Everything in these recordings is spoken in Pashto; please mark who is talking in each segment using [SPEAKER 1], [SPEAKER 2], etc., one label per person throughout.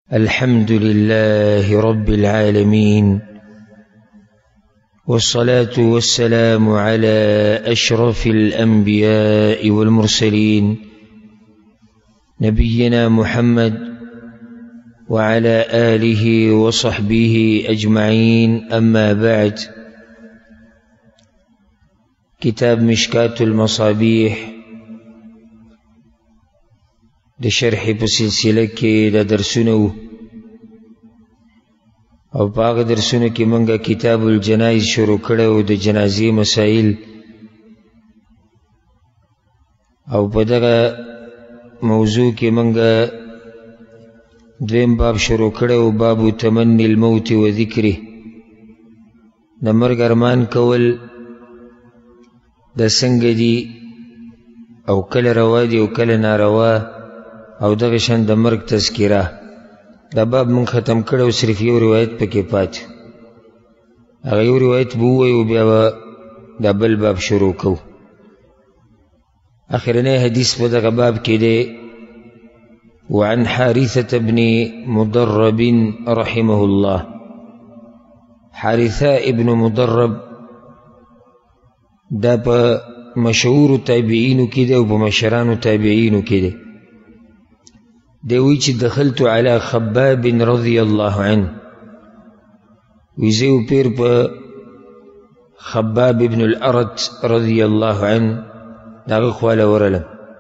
[SPEAKER 1] الحمد لله رب العالمين، والصلاة والسلام على أشرف الأنبياء والمرسلين نبينا محمد وعلى آله وصحبه أجمعين. أما بعد، كتاب مشكاة المصابيح د شرح په سلسله کې د درسونو او په هغه درسونو کې موږ کتاب الجنایز شروع کړو د جنازې مسائل، او په دغه موضوع کې موږ دویم باب شروع کړو، باب تمنی الموت و ذکره. د مرګ ارمان کول د څنګه دي او کله روا دي او کله ناروا، او دغه شان د مرګ تذکره. دا باب من ختم کړو، صرف یو روایت پکې پاتې، هغه یو روایت به ووایو بیا به دا بل باب شروع کوو. اخرنی حدیث په دغه باب کې دی: وعن حارثة بن مضرب رحمه الله. حارثة ابن مضرب دا په مشهور تابعینو کې دی او په مشرانو تابعینو کې دی. دوی چې دخلت على خباب رضی الله عنه، ویزیو پیر په خباب ابن الارت رضی الله عنه داغه خواله ورلم.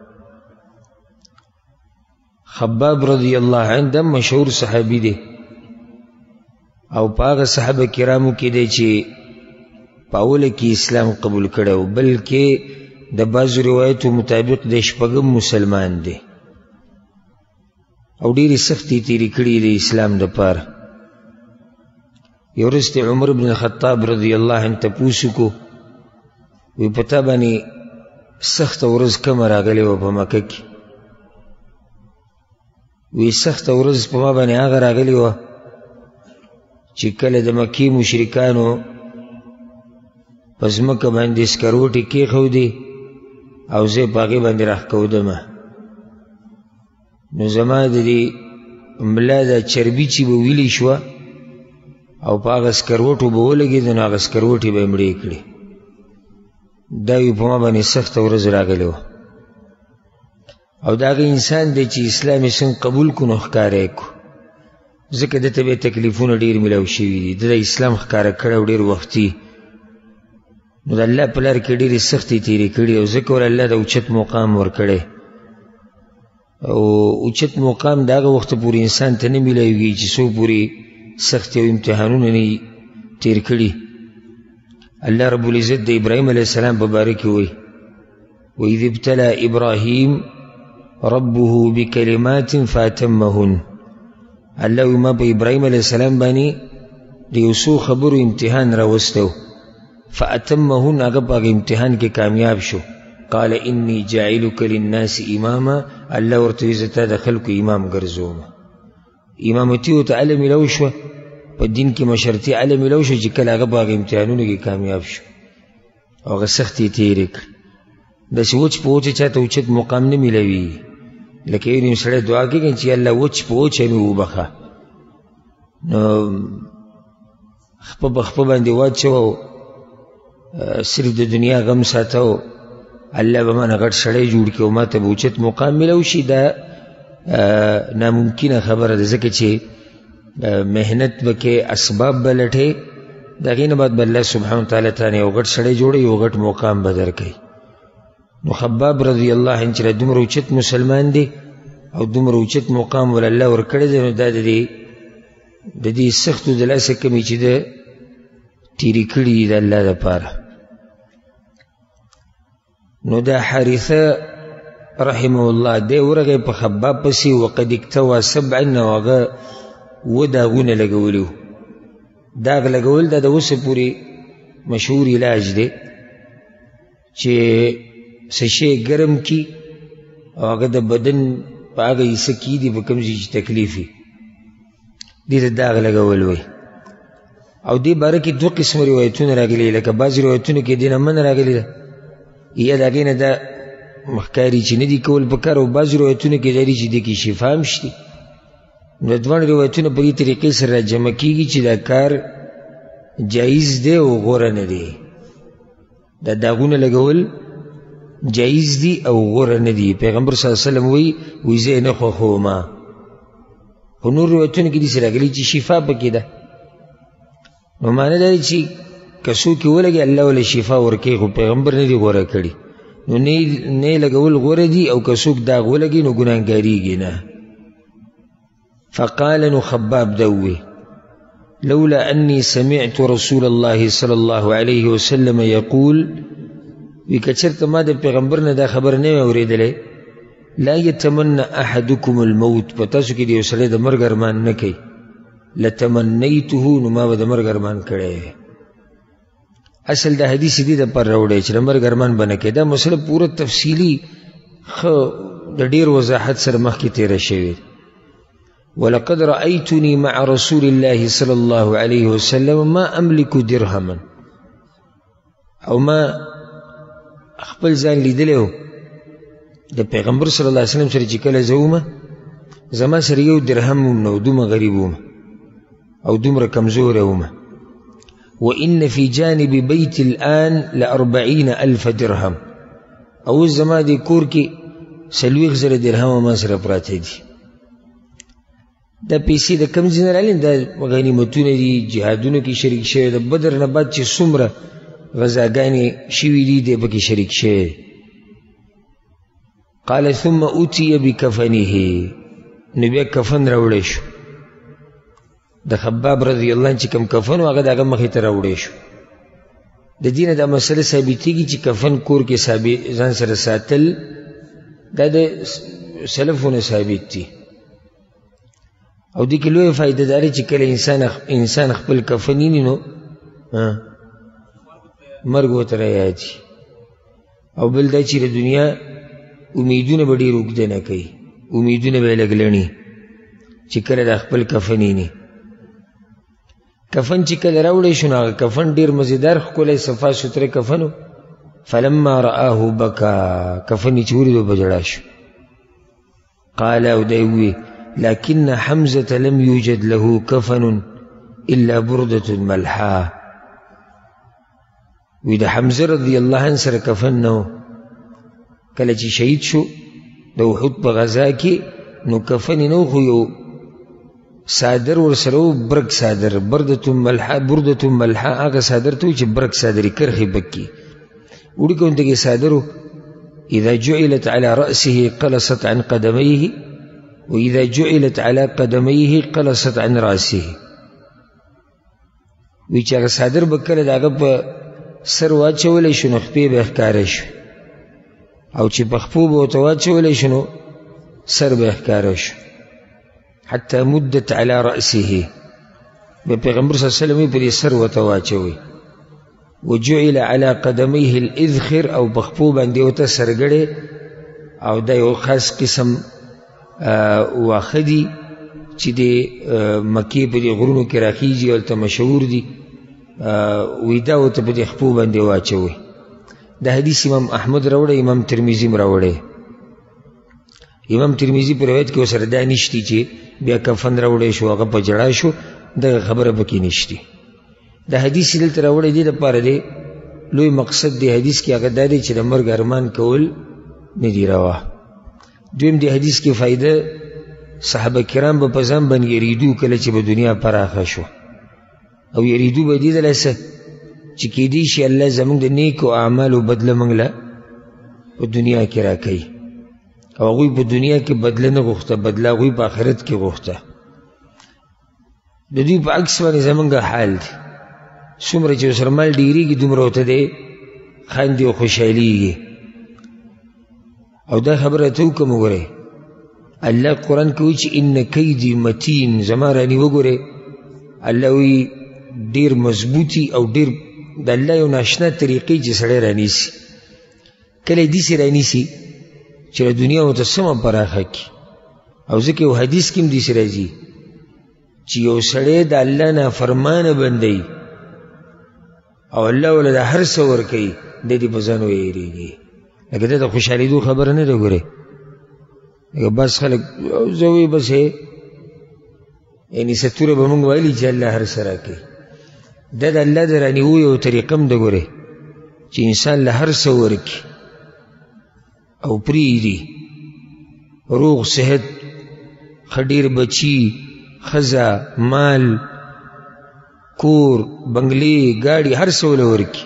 [SPEAKER 1] خباب رضی الله عنه دا مشهور صحابی دی، او پاغه صحابه کرامو کې دی چې پاوله کې اسلام قبول کړو، بلکې د بعض روایتو مطابق د شپږم مسلمان دی، او ډیری سختی تیری کړی د اسلام د پاره. یو ورځ عمر بن الخطاب رضی الله عنه تپوس کو، وی پتا باندې سخت ورځ کوم راغلی و په مکه کې؟ وی سخت ورځ په ما باندې هغه راغلی و چې کله د مکی مشرکانو په ځمکه باندې سکروټې کېښودې او زه په هغې باندې راښکودمه، نو زما د دې ملا دا چربي چې به ویلې شوه او په هغه سکروټو به ولګېده، نو هغه سکروټې به یې مړې کړې. دا وی په ما باندې سخته ورځ راغلی وه، او د هغه انسان دی چې اسلام یې څنګه قبول کړو نو ښکاره یې کړو، ځکه ده ته به یې تکلیفونه ډېر میلاو شوي دي. ده د اسلام ښکاره کړی او ډېر وختي، نو د الله په لار کې ډېرې سختې تېرې کړي، او ځکه ور الله د اوچت مقام ورکړی. او اوچت مقام د هغه وخته پورې انسان ته نه میلاویږي چې څو پورې سختې او امتحانونه نه تېر کړي. الله رب العزت د ابراهیم علیه السلام په باره کې وایي: وإذ ابتلى إبراهيم ربه بكلمات فأتمهن. الله وایي ما په ابراهیم علیه السلام باندې د یو څو خبرو امتحان راوستی، فأتمهن هغه په هغه امتحان کې کامیاب شو. قال إني جاعلك للناس إماما، الله ورته وایي زه تا د خلکو امام ګرځوم. امامتي ورته هله میلاو شوه، په دین کې مشرتي هله میلاو شوه چې کله هغه په هغه امتحانونو کې کامیاب شو او هغه سختې یې تېرې کړې. داسې وچ په وچه چاته اوچت مقام نه میلاویږي، لکه یو نیم سړی دعا کوي چې الله وچ په وچه مې وبخه، نو خپه په خپه باندې واچوه، صرف د دنیا غم ساته، الله به مانه غټ سړی جوړ کړي او ما ته به اوچت مقام میلاو شي. دا ناممکنه خبره ده، ځکه چې محنت به کې، اسباب به لټې، د هغې نه بعد به الله سبحانه وتعالی تانه یو غټ سړی جوړوي، یو غټ مقام به درکوي. نو خباب رضی الله عنه چې دومره اوچت مسلمان دی او دومره اوچت مقام ول الله ورکړی دی، نو دا د دې سختو د لاسه کمې چې ده تیرې کړي دي د الله دپاره. نو دا حارثه رحمه الله دی ورغی په خباب پسې، وقد اکتوى 7، او هغه 7 داغونه لګولي وو. داغ لګول دا د اوسه پورې مشهور علاج دی چې څه شی ګرم کي او هغه د بدن په هغه حصه کې دي په کوم ځای چې تکلیف وي، دې ته داغ لګول وایي. او دې باره کې 2 قسم روایتونه راغلي، لکه بعض روایتونو کې دې نه من راغلي ده، یا د هغې نه دا مخکاري چې نه دي کول پکار، او بعض روایتونه کې داري چې دې کې شفا هم شته، نو دوه روایتونه په دې طریقې سره جمع کیږي چې دا کار جایز دی او غوره نه دی. دا داغونه لګول جایز دي او غوره نه دي. پیغمبر صلی الله علیه وسلم وی زه نه خوښوم. خو نور روایتونه کې داسې راغلي چې شفا پکې ده. نو معنی دا دی چې که څوک یې ولګي الله ولې شفا ورکوي، خو پیغمبر نه دي غوره کړي. نو نه لګول غوره دي، او که څوک داغ ولګي نو ګناهګاریږي نه. فقال نو خباب دوي لولا أني سمعت رسول الله صلى الله عليه وسلم يقول وكثرت ما د پیغمبرنا دا خبر نه اوریدلې لا يتمنى أحدكم الموت، پتاسو کې دی وسله د مرګ ارمان نه کوي. لتمنيته نو ما به د مرګ ارمان کړی. اصل دا حدیث دی د پر راوړی چې د مرګ ارمان بنه کې. دا مسله پوره تفصیلی خو د ډیر وضاحت سره مخکې تیره شوې. ولقد رأيتني مع رسول الله صلى الله عليه وسلم ما أملك درهما، او ما خپل ځان لیدلی و د پیغمبر صلی الله علیه وسلم سره چې کله زه ومه زما سره یو درهم هم نه و، دومره غریب ومه او دومره کمزوره ومه. وإن في جانب بيت الآن ل40,000 درهم، او زما د کور کې 40,000 درهم ما سره پراته دي. دا پیسې د کم ځای نه راغلي؟ دا غنیمتونه دي، جهادونو کې شریک شوی. د بدر نه بعد چې څومره غزاګانې شوي دي دی پکې شریک شوی. قال ثم أوتي بكفنه، نو بیا کفن راوړی شو. د خباب رضی الله عنه چې کوم کفن و هغه د هغه مخې ته راوړی شو. د دې نه دا مسله ثابتېږي چې کفن کور کې ځان سره ساتل دا د سلفونو ثابت دي. او دې کې لویه فایده داري چې کله انسان خپل کفن ویني نو مرګ ورته رایادي. او بل دا چې د دنیا امیدونه به ډېر اوږده نه کوي، امیدونه به یې لږ لڼي چې کله د خپل کفن ویني. کفن چې کله راوړی شو نو هغه کفن ډېر مزیدار ښکلی صفا سوتره کفن و. فلما رآه بکا، کفن یې چې ولیدو په ژړا شو. قال او دی ووی لكن حمزة لم يوجد له كفن إلا بردة ملحا. وإذا حمزة رضي الله عنه سر كفن نو کله چې شهید شو د احد په غزا کې نو کفن نو خو یو صادر ورسره و، برک صادر، بردة ملحا. هغه صادر ته چې برک صادري کرخې بکي وړي کوونته کې صادر. إذا جعلت على رأسه قلصت عن قدميه، وإذا جعلت على قدميه قلصت عن رأسه. وی چې هغه صادر به کله د هغه په سر واچولی شو نو خپې به ښکاره شو، او چې په خپو به ورته واچولی شو نو سر به ښکاره شو. حتى مدت على رأسه، به پیغمبر صلی الله علیه وسلم په دې سر ورته واچوي. وجعل على قدميه الإذخر، او په خپو باندې ورته سرګړی، او دا یو خاص قسم واخه دي چې د مکې په دې غرونو کې راخیږي، هلته مشهور دي. وی دا ورته په دې خپو باندې واچوي. دا حدیث امام احمد راوړی، امام ترمذي هم راوړی. امام ترمذي په روایت کې ورسره دا نشتی چې بیا کفن راوړی شو هغه په ژړا شو، دغه خبره پکې نشتی. دا حدیث دلته راوړی دی دپاره دی لوی مقصد دی حدیث کې هغه دا دی چې د مرګ ارمان کول نه دي روا. دویم دی حدیث کې فائدہ صحابه کرام به په ځان باندې یریدو کله چې به دنیا پراخه شو، او یریدو به دې دله څه چې کیدی شي الله زموږ د نیکو اعمالو بدله موږ له په دنیا کې راکوي. او هغوی په دنیا کې بدله نه غوښته، بدله هغوی په آخرت کې غوښته. د دوی په عکس باندې زموږ حال دی. څومره چې ورسره مال ډېرېږي دومره ورته دی خاندي او خوشحالېږي. او دا خبره ته وکړم وګورئ، الله قرآن کې وایي چې ان کیدي متین، زما راني وګورئ الله وایي ډېر مضبوطي او ډېر د الله یو ناشنا طریقې چې سړی رانیسي. کله یې داسې رانیسي چې د دنیا ورته سمه پراخه کړي. او ځکه یو حدیث کې هم داسې راځي چې یو سړی د الله نافرمانه بندوي او الله وله د هر څه ورکوي، دی دې په ځان ویېرېږي. لکه دا د خوشحالېدو خبره نه ده. ګورې لکه بس خلک زه وایي بس یعنی ستوره به موږ ویلي چې الله هر څه راکوي. دا د الله د رانیوو یو طریقه هم ده ګورې چې انسان له هر څه ورکړي او پرېږدي، روغ صحت، ښه ډېر بچي، ښځه، مال، کور، بنګلې، ګاډي، هر څه وله ورکړي.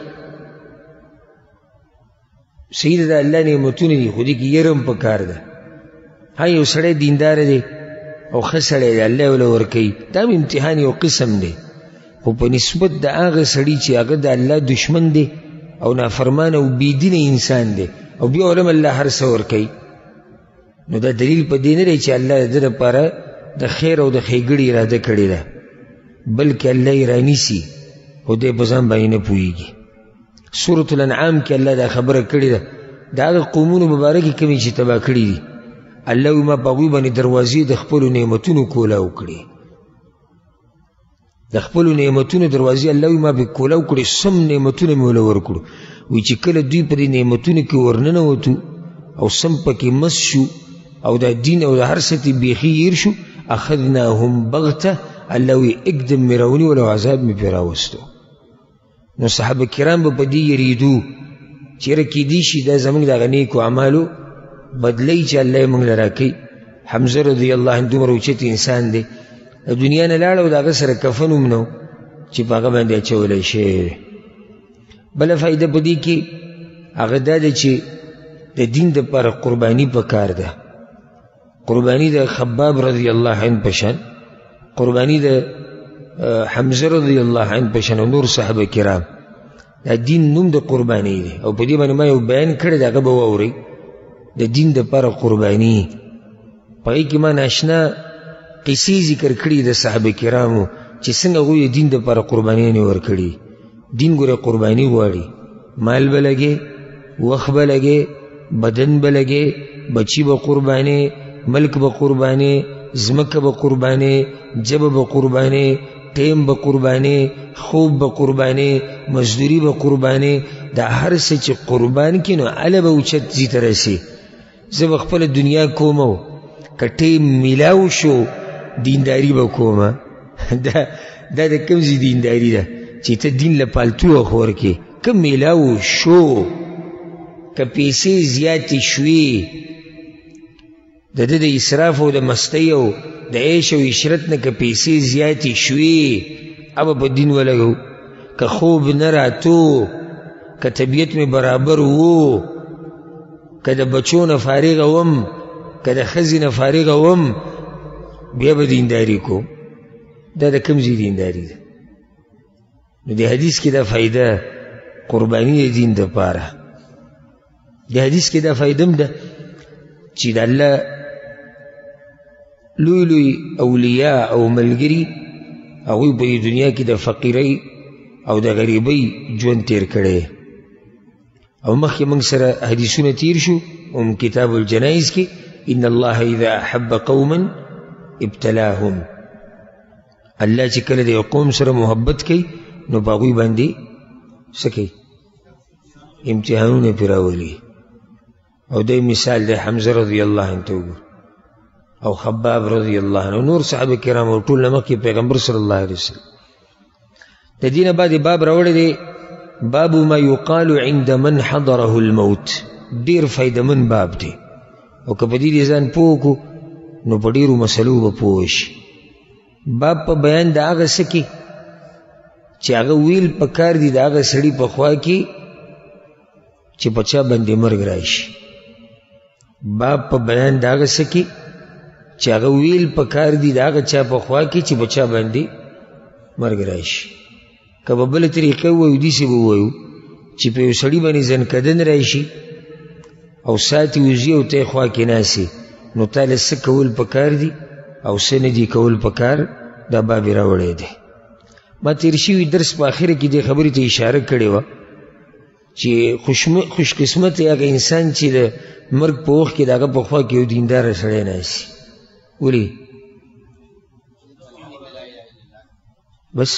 [SPEAKER 1] صحیح ده د الله نعمتونه دي، خو دې کې یره هم پکار ده. ها یو سړی دینداره دی او ښه سړی دی، الله وله ورکوي، دا هم امتحان یو قسم دی، خو په نسبت د هغه سړي چې هغه د الله دشمن دی او نافرمان او بېدینه انسان دی او بیا ولم الله هر څه ورکوي، نو دا دلیل په دې نه دی چې الله د ده دپاره د خیر او د ښېګړې اراده کړې ده، بلکې الله یې رانیسي خو دی په ځان باندې نه پوهېږي. سورة الانعام کې الله دا خبره کړې ده د هغه قومونو مبارکې کومې چې تباه کړي دي، الله وایي ما په هغوی باندې دروازې د خپلو نعمتونو کولاو کړې، د خپلو نعمتونو دروازې الله وایي ما پې کولاو کړې، سم نعمتونه مې وله ورکړو. وایي چې کله دوی په دې نعمتونو کې ورننوتو او سم پکې مس شو او دا دین او د هر څه ته بیخي هیر شو، اخذناهم بغته، الله وایي اکدم مې راونیول او عذاب مې پرې راوستو. نو صحابه کرام به په دې یریدو چې یاره کیدی شي دا زموږ د هغه نیکو اعمالو بدلی چې الله یې موږ له راکوي. حمزه رضی الله عنه دومره اوچت انسان دی، د دنیا نه لاړ او د هغه سره کفن هم نه و چې په هغه باندې اچولی شوی. بله فایده په دې کې هغه دا ده چې د دین دپاره قرباني پکار ده. قرباني د خباب رضی الله عنه په شان، قرباني د حمزه رضی الله عنه په شان او نور صحابه کرام، دا دین نوم د قرباني دی او په دې باندې ما یو بیان کړی د هغه به واورئ. د دین دپاره قرباني په هغې کې ما ناشنا قصې ذکر کړي د صحابه کرامو چې څنګه هغوی د دین دپاره قربانیانې ورکړي. دین ګوره قرباني غواړي، مال به لګې، وخت به لګې، بدن به لګې، بچي به قربانې، ملک به قربانې، ځمکه به قربانې، جبه به قربانې، ټیم به قربانې، خوب به قربانې، مزدوري به قربانې. دا هر څه چې قربان کړي نو هله به اوچت ځي ته رسي. زه به خپله دنیا کوم او که ټیم میلاو شو دینداري به کومه. دا د کوم ځای دینداري ده چې ته دین له پالتو وخت ورکړې؟ که میلاو شو، که پیسې زیاتې شوې، د ده د اسراف او د مستۍ او د عیش او عشرت نه که پیسې زیاتې شوې ابه په دین ولګو. که خوب نه راتو، که طبیعت مې برابر وو، که د بچو نه فارغه وم، که د ښځې نه فارغه وم، بیا به دینداري کوم. دا د کوم ځای دینداري ده؟ نو د حدیث کې دا فایده قرباني د دین دپاره. د حدیث کې دا فایده هم ده چې د الله لوی لوی اولیاء او ملګري هغوی په دنیا کې د فقیرۍ او د غریبۍ ژوند تیر کړی. او مخکې موږ سره حدیثونه تیر شو کتاب الجنایز کې، ان الله اذا احب قوما ابتلاهم، الله چې کله د یو قوم سره محبت کوي نو په هغوی باندې څه کوي؟ امتحانونه پرې راولي. او دی مثال دی حمزه رضی الله عنه ته وګورئ او خباب رضی الله عنه او نور صحابه کرام او ټول نه مخکې پیغمبر صلی الله علیه وسلم. د دې نه بعد باب راوړی دی باب ما یقال عند من حضره الموت. ډېر فایدهمن باب دی او که په دې ځان پوه کړو نو په ډېرو مسلو به پوه شي. باب په بیان د هغه څه کې چې هغه ویل پکار دي د هغه سړي په خوا کې چې په چا باندې مرګ راشي. باب په بیان د هغه څه کې چې هغه ویل پکار دي د هغه چا په خوا کې چې په چا باندې مرګ راشي. که په بله طریقه ووایو داسې به ووایو چې په یو سړي باندې ځنکدن راشي او ساتي وځي او ته یې خوا کې ناستې، نو تا له څه کول پکار دي او څه نه دي کول پکار، دا باب یې راوړی دی. ما تیر شوي درس په آخره کې دې خبرې ته اشاره کړې وه چې خوش قسمت هغه انسان چې د مرګ په وخت کې د هغه په خوا کې یو دینداره سړی ناستي. ولې؟ بس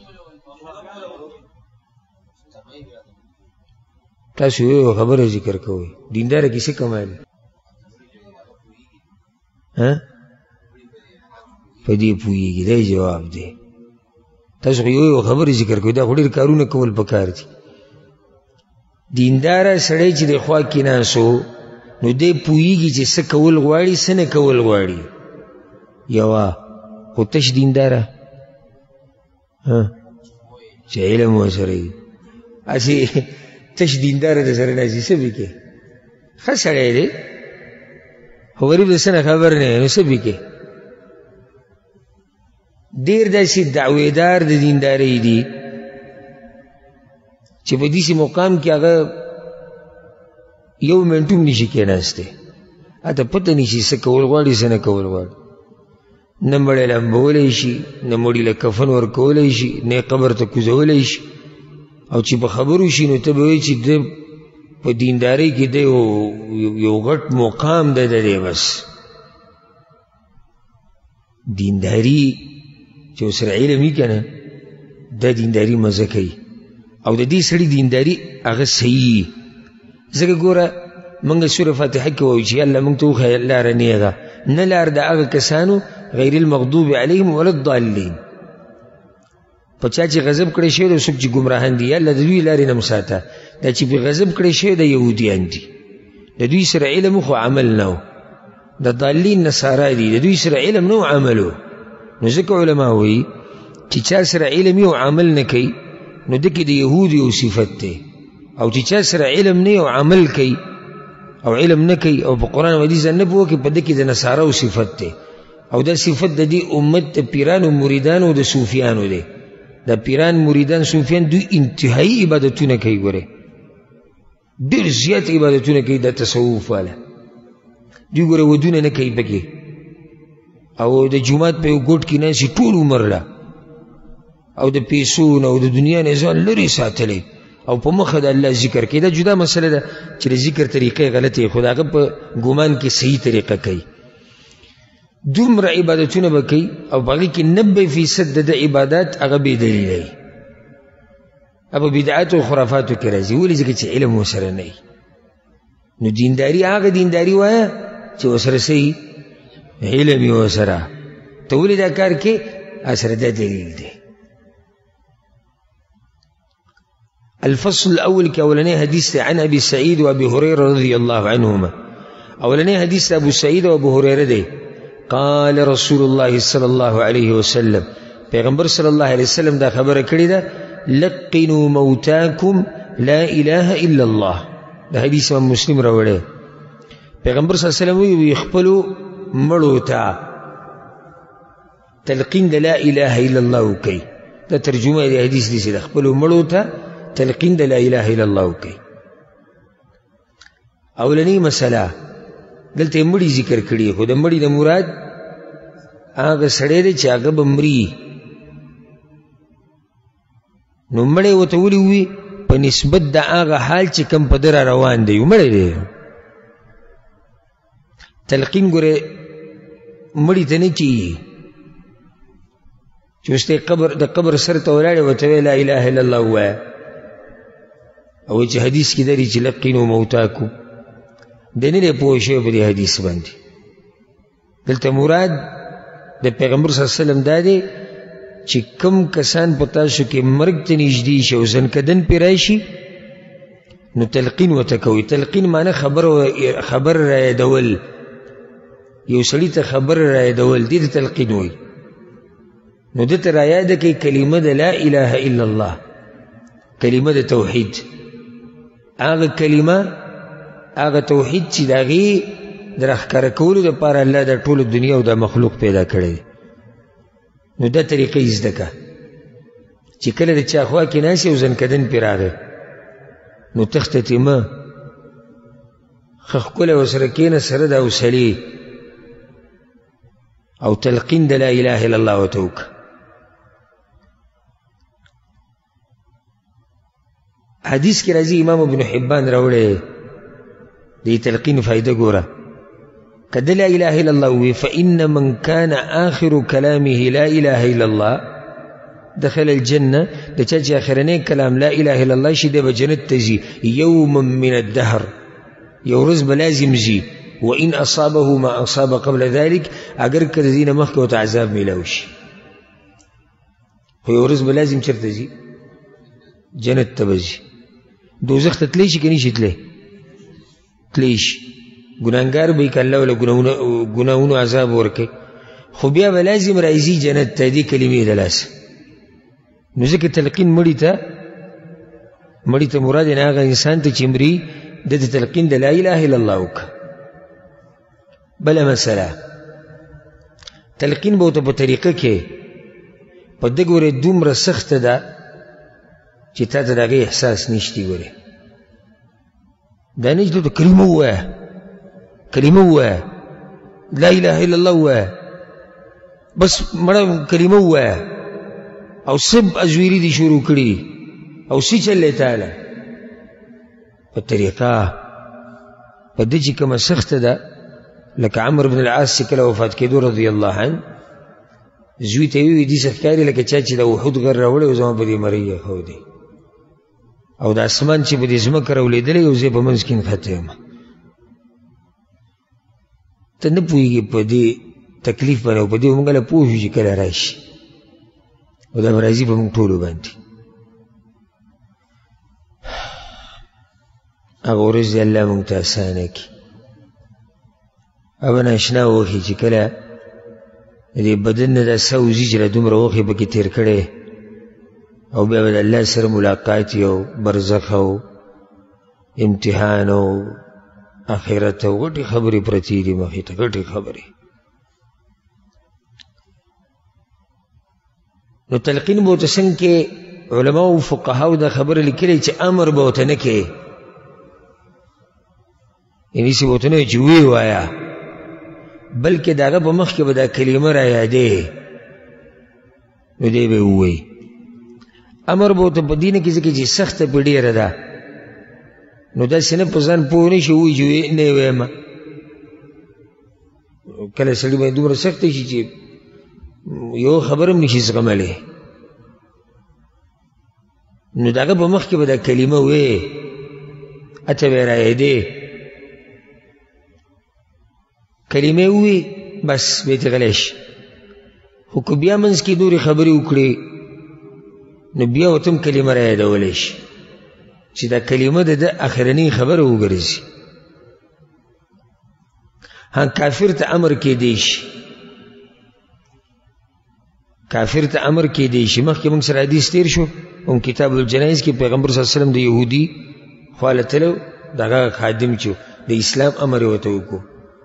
[SPEAKER 1] تاسو یو خبره ذکر کوئ، دینداره کې څه کمال؟ په دې پوهېږي. دی جواب دی. تاسو خو یو خبرې ذکر کوئ، دا خو ډېر کارونه کول پکار دي. دینداره سړی چې د خوا کېناستو نو دی پوهېږي چې څه کول غواړي څه نه کول غواړي. یوه خو تش دینداره چې علم ورسره وي، هسې تش دینداره د سره ناستي څه به کوې؟ ښه سړی دی خو غریب د څه نه خبر نه وي، نو څه به کوې؟ ډېر داسې دعوېدار د دیندارۍ دي چې په داسې مقام کې هغه یو منټ هم نشي کېناستی، هته پته نشي څه کول غواړي څه نه کول غواړي. نه مړی لمبولی شي، نه مړي له کفن ورکولی شي، نه قبر ته کوزولی شي. او چې په خبرو شي نو ته به وایي چې د په دیندارۍ کې دی یو غټ مقام دی دی. بس دینداري چې ورسره علم وي که نه، دا دینداري مزه کوي. او د دې سړي دینداري هغه صحیح. ځکه ګوره موږ سوره فاتحه کې وایو چې الله موږ ته وښیه لاره نیغه، نه لار د هغه کسانو غیر المغضوب علیهم ولا الضالین. په چا چې غضب کړی شوی دی، څوک چې ګمراهان دي، یا الله د دوی لارې نه م ساته. دا چې پې غضب کړی شوی د یهودیان دي، د دوی سره علم خو عمل نه و. د ضالین نصارا دي، د دوی سره علم نه و عمل و. نو ځکه علما وایي چې چا سره علم او عمل نه کوي نو دکې د یهود یو صفت دی، او چې چا سره علم نه او عمل کوي او علم نه کوي او په قرآن او حدیث نه پوه کوي، په دکې د نصارو صفت دی. او دا صفت د دې امت د پیرانو مریدانو د صوفیانو دی. د پیران مریدان صوفیان دوی انتهایی عبادتونه کوي. ګوره ډېر زیات عبادتونه کوي د تصوف والا. دوی ګوره ودونه نه کوي پکې، او د جومات په یو ګوټ کې ناستي ټول عمر له، او د پیسو نه او د دنیا نه ځان لرې ساتلی، او په مخه د الله ذکر کوي. دا جدا مسله ده چې د ذکر طریقې غلطې، خو د هغه په ګمان کې صحیح طریقه کوي. دومره عبادتونه به کوي او په هغې کې 90% د عبادات هغه بې دلیله وي، په بدعاتو او خرافاتو کې راځي. ولې؟ ځکه چې علم ورسره نه وي. نو دینداري هغه دینداري وایه چې ورسره څه وي؟ علم یې ورسره. ته ولې دا کار کې؟ سره دا دلیل دی. الفصل الأول کې اولنی حدیث دی عن ابي سعید و ابي هريره رضی الله عنهما. اولنی حدیث ابو سعید و ابو هريره دی. قال رسول الله صلی الله علیه وسلم، پیغمبر صلی الله علیه وسلم دا خبره کړې ده، لقنوا موتاکم لا اله الا الله. دا حدیث امام مسلم راوړی. پیغمبر صلی الله علیه وسلم وی خپلو مړو ته تلقین د لا اله الا الله کوي. دا ترجمه دی حدیث دی چې خپلو مړو ته تلقین د لا اله الا الله کوي. اولنی مسله دلته مړي ذکر کړي، خو د مړي د مراد هغه سړی دی چې هغه به مري. نو مړی ورته ولې وي؟ په نسبت د هغه حال چې کوم په ده را روان دی، مړی دی. تلقین ګوره مړي ته نه کېږي چې اوس د قبر سر ته ولاړې ورته وایې لا اله الا الله ووایه، او چې حدیث کې دري چې لقنوا موتاکم، دی نه دی پوه شوی په دې حدیث باندې. دلته مراد د پیغمبر صلی الله علیه وسلم دا دی چې کم کسان په تاسو کې مرګ ته نږدې شي او زنکدن پرې راشي نو تلقین ورته کوئ. تلقین معنی خبر رایادول، یو سړي ته خبر رایادول، دې ته تلقین وایي. نو ده ته رایاده کوي کلمه د لا اله الا الله، کلمه د توحید. هغه کلمه هغه توحید چې د هغې د راښکاره کولو دپاره الله د ټوله دنیا او د مخلوق پیدا کړی دی. نو دا طریقه یې زده که چې کله د چا خوا کې ناست او زنکدن پرې راغی نو تختتې مه، ښه ښکلی ورسره کښېنه، سره د حوصلې او تلقین د لا اله الا الله ورته وکړه. حدیث کې راځي، امام ابن حبان راوړی دی تلقین فائدہ ګوره. کده لا اله الا الله وی فإن من كان آخر كلامه لا اله الا الله دخل الجنه. د چا چې اخرنی کلام لا اله الا الله شي دی به جنت ته ځي. یوما من الدهر، یو ورځ به لازم ځي وإن أصابه ما أصاب قبل ذلك اگر که د دې نه مخکې ورته عذاب میلاو شي خو یو ورځ به لازم چېرته ځي جنت ته به ځي دوزخ ته تلی شي که نه شي تلی شي ګناهګار به یې که الله وله ګناهونو عذاب ورکوي خو بیا به لازم راځي جنت ته دې کلمې د لاسه نو ځکه تلقین مړي ته مراد یې هغه انسان ته چې مري د تلقین د لا اله الا الله وکړه بله مسله تلقین به ورته په طریقه کې په ده ګورې دومره سخته ده چې تا ته د هغې احساس نشتی ګورې دا نه چې ته کلمه ووایه لا اله الا الله ووایه بس مړه کلمه ووایه او سب ازویری دی شروع کړي او سی چلې تعالی په طریقه په دې چې کومه سخته ده لکه عمرو بن العاص چې کله وفات کېدو رضی الله عنه زوی ته یې وویل داسې ښکاري لکه چا چې د احد غر راوړی او زما په دې مرۍ یې ښودی او د اسمان چې په دې ځمکه راولېدلی او زه په منځ کې نښتی یم ته نه پوهېږې په دې تکلیف باندې او په دې موږ له پوه شو چې کله راشي او دا به راځي په موږ ټولو باندې هغه ورځ دې الله موږ ته اسانه کړي هغه ناشنا وخې چې کله د دې بدن نه دا سا وځي چې له دومره وخې پکې تېر کړی او بیا به د الله سره ملاقات او برزخ او امتحان او آخرت او غټې خبرې پرتې دي مخې ته غټې خبرې نو تلقین به ورته څنګه کې علماو او فقهاو دا خبره لیکلې چې امر به ورته نه کې یعنې چې ورته نه چې ویې وایه بلکې د هغه په مخ کې به دا کلمه را یادې نو دی به ووایي امر به ورته په دینه کې ځکه چې سخته پې ډېره ده نو داسې نه په ځان پوه نه شي وایي چې نه یې وایم کله سړي باندې دومره سخته شي چې یو خبر هم نشي زغملی نو د هغه په مخ کې به دا کلمه وې اته به یې را یادې کلمې ووي بس بیا ترې غلی شي خو که بیا منځ کې نورې خبرې وکړې نو بیا ورته هم کلمه را یادولی شي چې دا کلمه د ده اخرنۍ خبره وګرځي کافر ته امر کېدی شي کافر ته امر کېدی شي مخکې موږ سره حدیث تېر شو هم کتاب الجنایز کې پیغمبر صلی الله علیه وسلم د یهودي خواله تلو د هغه خادم چې د اسلام امر یې ورته وکړو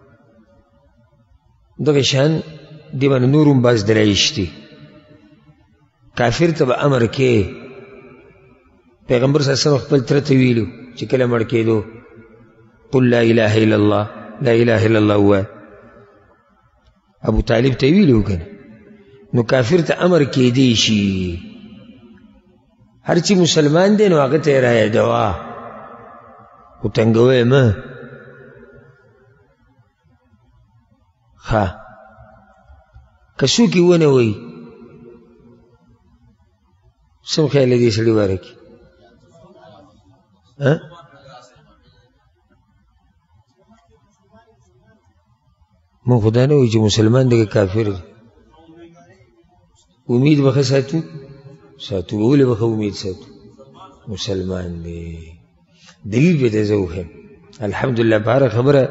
[SPEAKER 1] دغه شان دې باندې نور هم بعض دلایل شته کافر ته به امر کې پیغمبر صلی الله علیه وسلم خپل تره ته ویلو چې کله مړ کېدو قل لا اله الا الله لا اله الا الله ووایه ابو طالب ته ویلو که نه نو کافر ته امر کېدی شي هر چې مسلمان دی نو هغه ته یې را یادوه خو تنګوی مه ښه که څوک یې ونه وایي سم خیال دې سړي باره کې مونږ خو دا نه وایو چې مسلمان دی که کافر دی امید به ښه ساتو ولې به ښه امید ساتو مسلمان دی دلیل به ته زه وښیم الحمدلله په هره خبره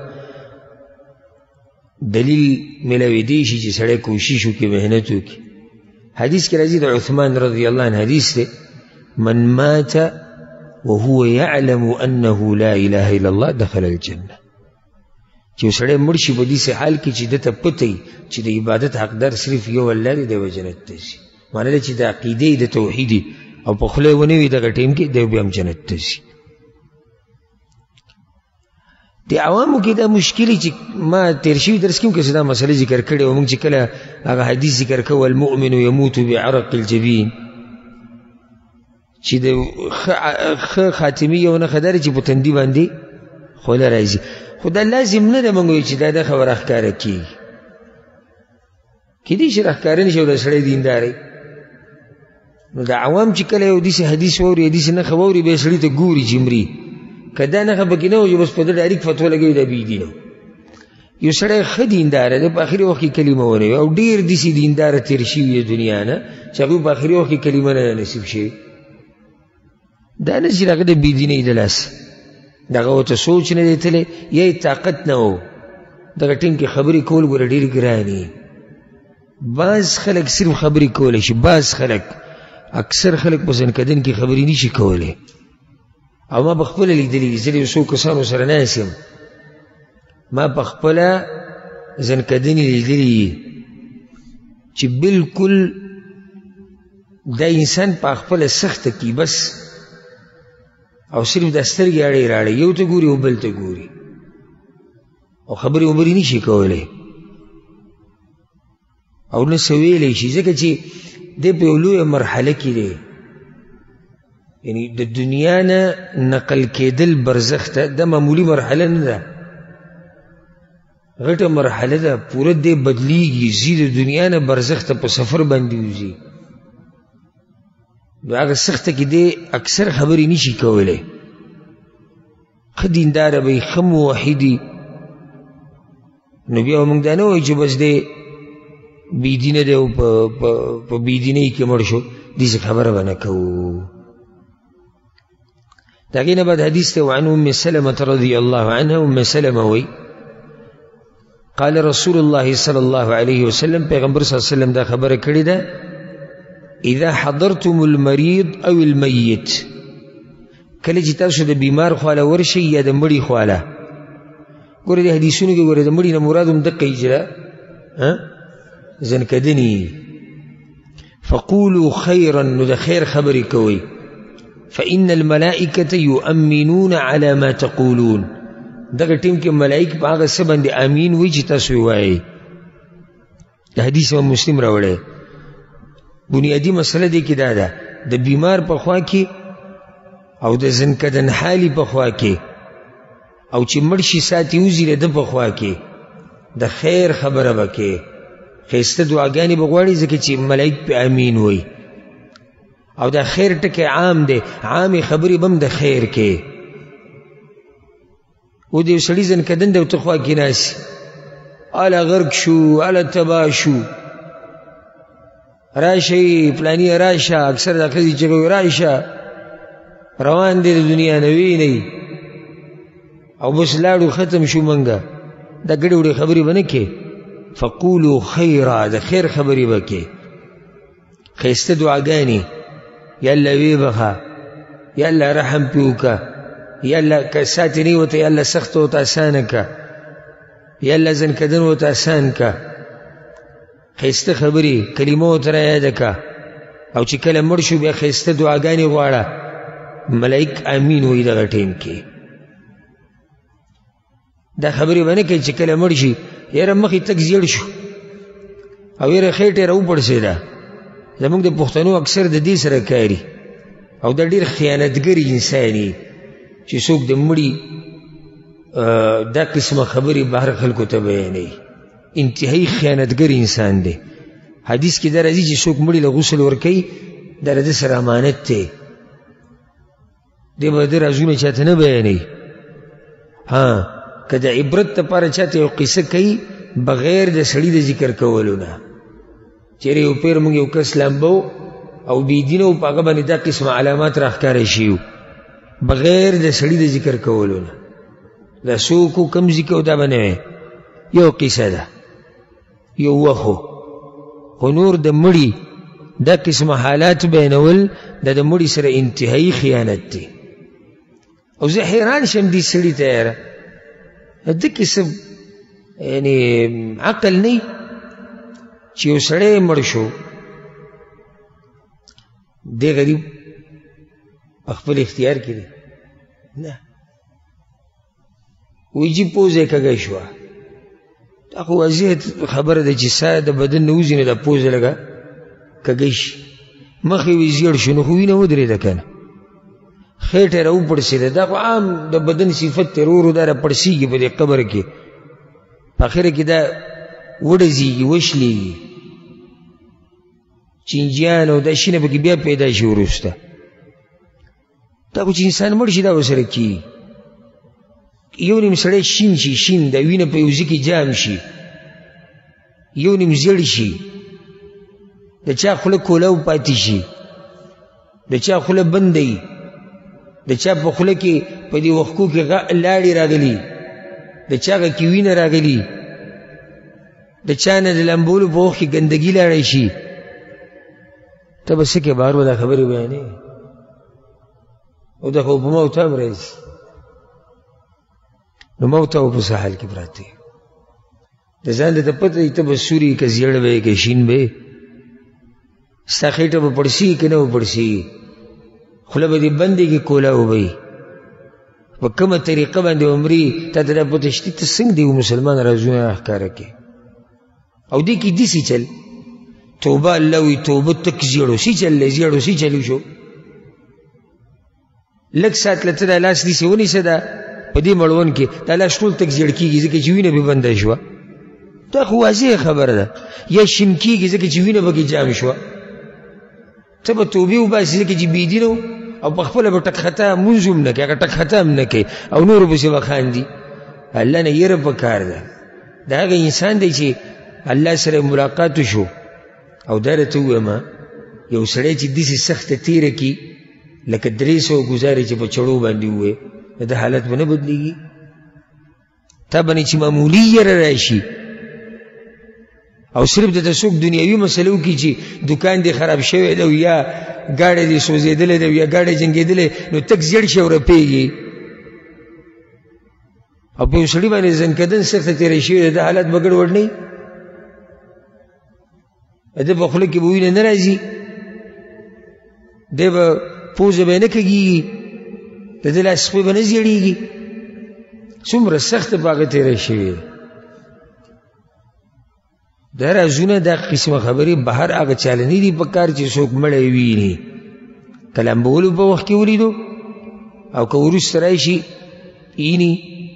[SPEAKER 1] دلیل ملاویدی شي چې سړی کوشش وکړي محنت وکړي حدیث کې راځي د عثمان رضی الله عنه حدیث دی من مات وهو يعلم انه لا اله الا الله دخل الجنه چې سړی مړ شي په دې حال کې چې دته پته چې د عبادت حقدار صرف یو الله دی د جنت ته شي معنی دا چې د عقیدې د توحیدی او په خوله ونه وي دغه ټیم کې دی بیا هم جنت ته شي د عوامو کې دا مشکل چې ما تیر شوي درس کې هم که دا مسله ذکر کړې او موږ چې کله هغه حدیث ذکر کوو المؤمن یموت بعرق الجبین چې د ښه خاتمي یو نښه دا چې په تندي باندې خوله راځي خو دا لازم نه ده موږ وایو چې دا خبره ښکاره کېږي کېدای شي راښکاره نه شي او دا سړی دینداری نو د عوام چې کله یو داسې حدیث واوري داسې نښه واوري بیا سړي ته ګوري چې مري که دا نښه پکې نه وي بس په ده ډایرکټ فتوا لګوي دا بېدینه یو سړی ښه دینداره دی په آخري وخت کې کلمه ونه وي او ډېر داسې دینداره تېر شوي دنیا نه چې هغوی په آخري وخت کې کلمه نه نصیب شوي دا نه چې د هغه د بېدینۍ د لاسه دغه ورته سوچ نه دی تللی یا یې طاقت نه و دغه ټیم کې خبرې کول ګوره ډېرې ګرانې بعض خلک صرف خبرې کولی شي بعض خلک اکثر خلک په زنکدن کې خبرې نشي کولی او ما پخپله لیدلي زه د یو څو کسانو سره ناست یم ما پخپله زنکدنې لیدلي چې بلکل دا انسان په خپله سخته کې بس او صرف دا سترګې اړې راړې یو ته ګوري او بل ته ګوري او خبرې عمرې نشي کولی او نه څه ویلی شي ځکه چې دی په یو لویه مرحله کې دی یعنی د دنیا نه نقل کېدل برزخ ته دا معمولي مرحله نه ده غټه مرحله ده پوره دی بدلیږي ځي د دنیا نه برزخ ته په سفر باندې وځي نو هغه سخته کې دی اکثر خبرې نشي کولی ښه دینداره به وي ښه موحدي نو بیا موږ دا نه وایو چې بس دی بېدینه دی او په بېدینۍ کې مړ شو داسې خبره به نه کوو د هغې نه بعد حدیث دی وعن ام سلمة رضی الله عنها ام سلمة وی قال رسول الله صلی الله علیه وسلم پیغمبر صلی الله علیه وسلم دا خبره کړې ده اذا حضرتم المريض او المیت کله چې تاسو د بیمار خواله ورشئ یا د مړي خواله ګوره د حدیثونو کې ګوره د مړي نه مراد هم دقه اجره زنکدني فقولوا خيرا نو د خیر خبرې کوئ فإن الملائكة يؤمنون على ما تقولون دغه ټیم کې ملائک په هغه څه باندې امین وي چې تاسو یې وایئ د حدیث امام مسلم راوړی بنیادي مسله دی کې دا ده د بیمار په خوا کې او د زنکدن حالي په خوا کې او چې مړ شي ساتي وځي د ده په خوا کې د خیر خبره به کې ښایسته دعاګانې به غواړي ځکه چې ملائک پې امین وي او دا خیر ټکی عام دی عامې خبرې به هم د خیر کې و د یو سړي زنکدن دی او ته خوا کې ناست اله غرق شو اله تباه شو راشئ فلاني راشه اکثر دا ښځې چې کوي راشه روان دی د دنیا نه وینئ او بس لاړو ختم شو منګه دا ګډې وډې خبرې به نه کې فقولوا خیرا د خیر خبرې به کې ښایسته دعاګانې یا الله ویې بخه یا الله رحم پې وکړه یا الله که ساتې نه ورته یا الله سخته ورته اسانه که یا الله زنکدن ورته اسان که ښایسته خبرې کلمه ورته رایاده که او چې کله مړ شو بیا ښایسته دعاګانې غواړه ملائک امین وایي دغه ټیم کې دا خبرې به نه کوي چې کله مړ شي یاره مخې تک زیړ شو او یاره خېټې راوپړسېده زموږ د پښتنو اکثر د دې سره کاري او دا ډېر خیانتګر انسان یي چې څوک د مړي دا قسمه خبرې بهر خلکو ته بیانوي انتهایی خیانتګر انسان دی حدیث کې دا راځي چې څوک مړي له غسل ورکوي دا د ده سره امانت دی دی به د رازونه چاته نه بیانوي که د عبرت دپاره چاته یو قصه کوي بغیر د سړي د ذکر کولو نه چیرې یو پیر موږ یو کس لامبو او بېدینه و په هغه باندې دا قسمه علامات راښکاره شي بغیر د سړي د ذکر کولو نه دا څوک و کم ذکر دا به نه یو قصه ده یو وخت خو نور د مړي دا قسمه حالات بیانول دا د مړي سره انتهایی خیانت دی او زه حیران شم دې سړي ته یاره ده کسب یعنی عقل نه چې یو سړی مړ شو دی غریب خپل اختیار کې دی نه وایي چې پوزه یې کږه شوه دا خو واضح خبره ده چې ساه د بدن نه وځي نو دا پوزه لږه کږی شي مخ یې وي زیړ شو نو خو وینه ودرېده که نه خېټه یې راوپړسېده دا خو عام د بدن صفت دی ورو ورو دا راپړسېږي په دې قبر کې په اخره کې دا وډزېږي وشلېږي چینجیان او دا شینه پکې بیا پیدا شي وروسته دا خو چې انسان مړ شي دا ورسره کېږي یو نیم سړی شین شي، شین د وینه په یو ځای کې جام شي، یو نیم زیړ شي، د چا خوله کولاو پاتې شي، د چا خوله بندی، د چا په خوله کې په دې وښکو کې لاړې راغلي، د چا غ کې وینه راغلي، د چا نه د لمبولو په وخت کې ګندګي لاړی شي، ته به څه کې بهر به دا خبرې بیانې او دا خو په موت هم راځي. نو موت او په ساحل کې پراته د ځان ته پته وي ته به سوري که زیړ به که شین به، ستا خېټه به پړسي که نه به پړسي، خوله به دې بندې کې کولا وبهي، په کومه طریقه باندې عمري تا ته دا پته شته ته څنګه دې مسلمان رازونه ښکاره کړې. او دې کې داسې چل توبه الله وي توبه تک زیړو سی چل دی، زیړو سی چلو شو، لږ ساعت له ته دا لاس داسې ونیسه دا په دې مړوند کې دا لاس ټول تک زیړ کېږي ځکه چې وینه بې بنده شوه، دا خو واضح خبره ده. یا شین کېږي ځکه چې وینه پکې جام شوه، ته به توبې وباسې ځکه چې بېدینه و او په خپله به ټک خطا مونځ هم نه کوې، هغه ټک خطا هم نه کوې او نورو پسې به خاندي. الله نه یره پکار ده. د هغه انسان دی چې الله سره ملاقات شو او دا راته ووایم یو سړی چې داسې سخته تېره کړي لکه 300 ګزارې چې په چړو باندې ووایې د ده حالت به نه بدلېږي. تا باندې چې معمولي یره راشي او صرف دته څوک دنیاوي مسله وکړي چې دکان دې خراب شوی دی یا ګاډی دې سوځېدلی دی یا ګاډی جنګېدلی نو تک زیړ شي او رپېږي، او په یو سړي باندې زنکدن سخته تېری شوې ده، د حالت به ګډوډ نه وي، ده په خوله کې به وینه نه راځي، دی به پوزه به یې نه کږېږي، د ده لاس سپی به نه زیړېږي، څومره سخته په هغه تېری شوې ده. دا رازونه دا قسمه خبرې بهر هغه چاله نه دي په کار چې څوک مړی ویني، که لمبولو په وخت کې ولیدو او که وروسته راشي ایني.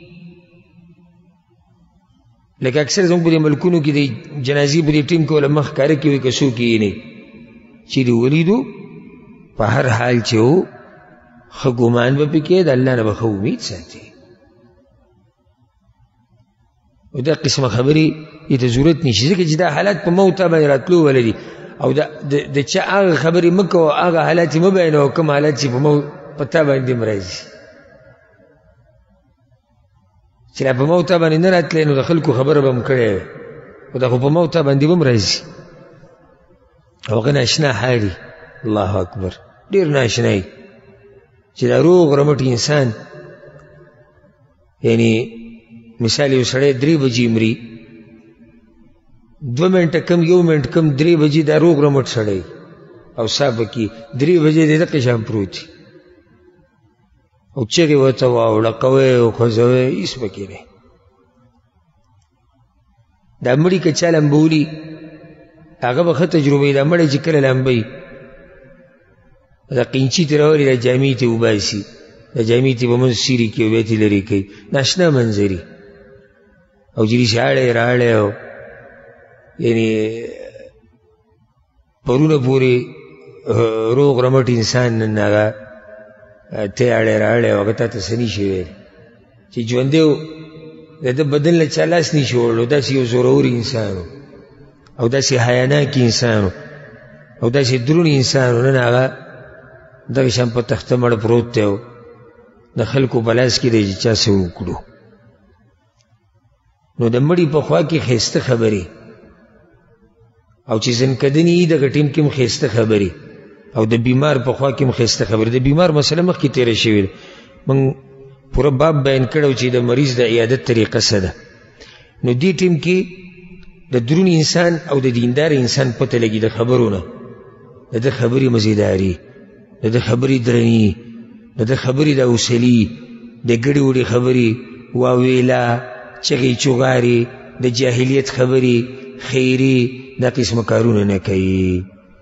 [SPEAKER 1] لکه اکثر زموږ په دې ملکونو کې د جنازې په دې ټیم کې وله مخ ښکاره کې وي که څوک یې ایني چې دې ولیدو په هر حال چې و ښه ګمان به پې کوې د الله نه به ښه امید ساتي. او دا قسمه خبرې دې ته ضرورت نشي ځکه چې دا حالات په موت باندې راتلو ولري، او د چا هغه خبرې مه کوه هغه حالات یې مه بیانوه کوم حالات چې په تا باندې هم راځي، چې لا په موت باندې نه راتلی نو د خلکو خبره به هم کړې وي، خو دا خو په موت باندې به هم راځي. او هغه ناشنا حالي الله اکبر ډېر ناشنایي چې دا روغ رمټ انسان یعنی مثال یو سړی 3 بجې مري 2 منټه کم 1 منټ کم 3 بجې دا روغ رمټ سړی او صاحب کې 3 بجې د دقه شان پروت او چغې ورته واوړه کوی او خوځوی هېڅ پکې نه. دا مړي که چا لمبولي هغه به ښه تجربه دا مړی چې کله لمبوي دا قینچي ترې راولي دا جامې ته وباسي، دا جامې ته په منځ سیري کوي او بیا ترې لرې کوي، ناشنا منظري او جري شاړی راړی او یعنې پرونه پورې روغ رمټ انسان نن هغه ته اړی راړی او هغه تا ته څه نشي ویلی چې ژوندی و د ده بدن له چا لاس نشي وړلو، داسې یو زورور انسان و او داسې حیاناک انسان و او داسې دروند انسان و، نن هغه دغه شان په تخته مړ پروت دی او د خلکو په لاس کې دی چې چا څه وکړو. نو د مړي په خوا کې ښایسته خبرې او چې زنکدنې وي دغه ټیم کې هم ښایسته خبرې او د بیمار په خوا کې هم ښایسته خبرې. د بیمار مسله مخکې تېره شوې ده، موږ پوره باب بیان کړی چې د مریض د عیادت طریقه څه ده. نو دې ټیم کې د درون انسان او د دیندار انسان پته لګي د خبرو نه، د ده خبرې مزیداري، د ده خبرې درني، د ده خبرې د حوصلې، د ګډې وډې خبرې واویلا چغې چغارې د جاهلیت خبرې خیرې دا قسمه کارونه نه کوي.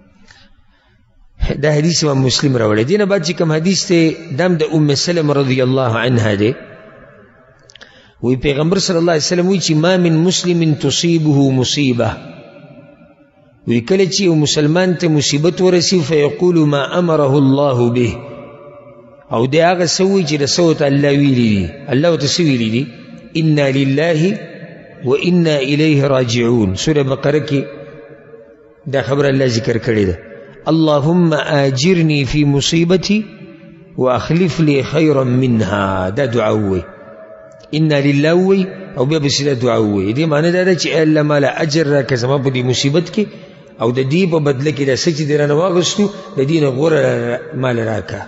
[SPEAKER 1] دا حدیث امام مسلم راوړی. دې نه بعد چې کوم حدیث دی دا هم د ام سلمه رضی الله عنها دی. وی پیغمبر صلی الله علیه وسلم وی چې ما من مسلم تصیبه مصیبه، وی کله چې یو مسلمان ته مصیبت ورسی فیقول ما امره الله به، او دی هغه څه وایي چې د څه ورته الله ویلي دي. الله ورته څه ویلي دي؟ انا لله وانا الیه راجعون. سوره بقره کې دا خبر الله ذکر کړې ده. اللهم آجرني في مصيبتي واخلف لي خيرا منها. دا دعا وي انا لله وي او بیا بس دا دعا وي. دې معنی دا ده چې الله مالا اجر راکړه زما په دې مصیبت کې او د دې په بدله کې دا څه چې دې رانه واغوستو د دې نه غوره مال راکړه.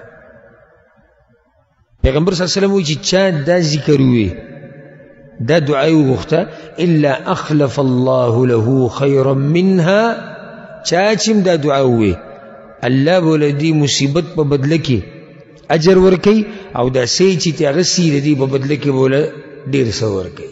[SPEAKER 1] پیغمبر صلی الله علیه وسلم وایي چې چا دا ذکر وي دا دعا یې وغوښته الا اخلف الله له خيرا منها. چا چې دا دعا وي الله به له دې مصیبت په بدله کې اجر ورکوي او دا څه چې ته هغه سي د دې په بدله کې به له ډېر څه ورکوي.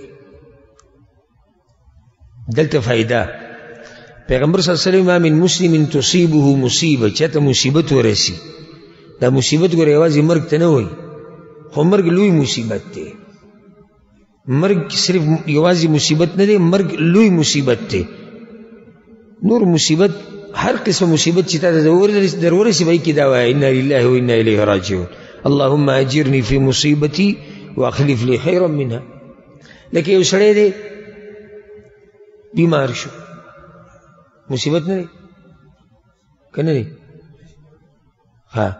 [SPEAKER 1] دلته فایده پیغمبر صلی الله علیه وسلم ما من مسلم تصيبه مصیبه، چاته مصیبت ورسي دا مصیبت ګوره یوازې مرګ ته نه وایي خو مرګ لوی مصیبت دی. مرګ صرف یوازې مصیبت نه دی، مرګ لوی مصیبت دی. نور مصیبت هر قسم مصیبت چې تا در ورسي به یې کې دا وایي انا لله وانا الیه راجعون. اللهم اجرني في مصیبتي واخلف لي خيرا منها. لکه یو سړی دی بیمار شو، مصیبت نه دی که نه دی؟ ها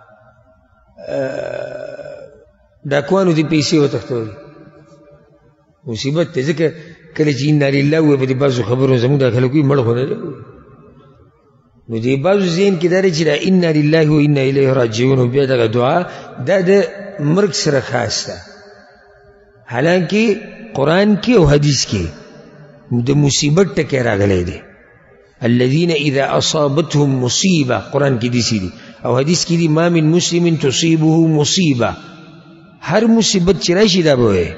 [SPEAKER 1] ډاکوانو دې پیسې وتښتولې، مصیبت دی. ځکه کله چې انا لله وایي په دې بعضو خبرو زموږ دا خلک وایي مړ خو نه دی، نو دې بعضو ذهن کې دا دی چې دا انا لله وانا الیه راجعون او بیا دغه دعا دا د مرګ سره خاص ده. حالانکه قرآن کې او حدیث کې د مصیبت ټکی راغلی دی. الذين اذا اصابتهم مصیبه قرآن کې دي دي او حدیث کې دي ما من مسلم تصيبه مصیبه. هر مصیبت چې راشي دا به وایي.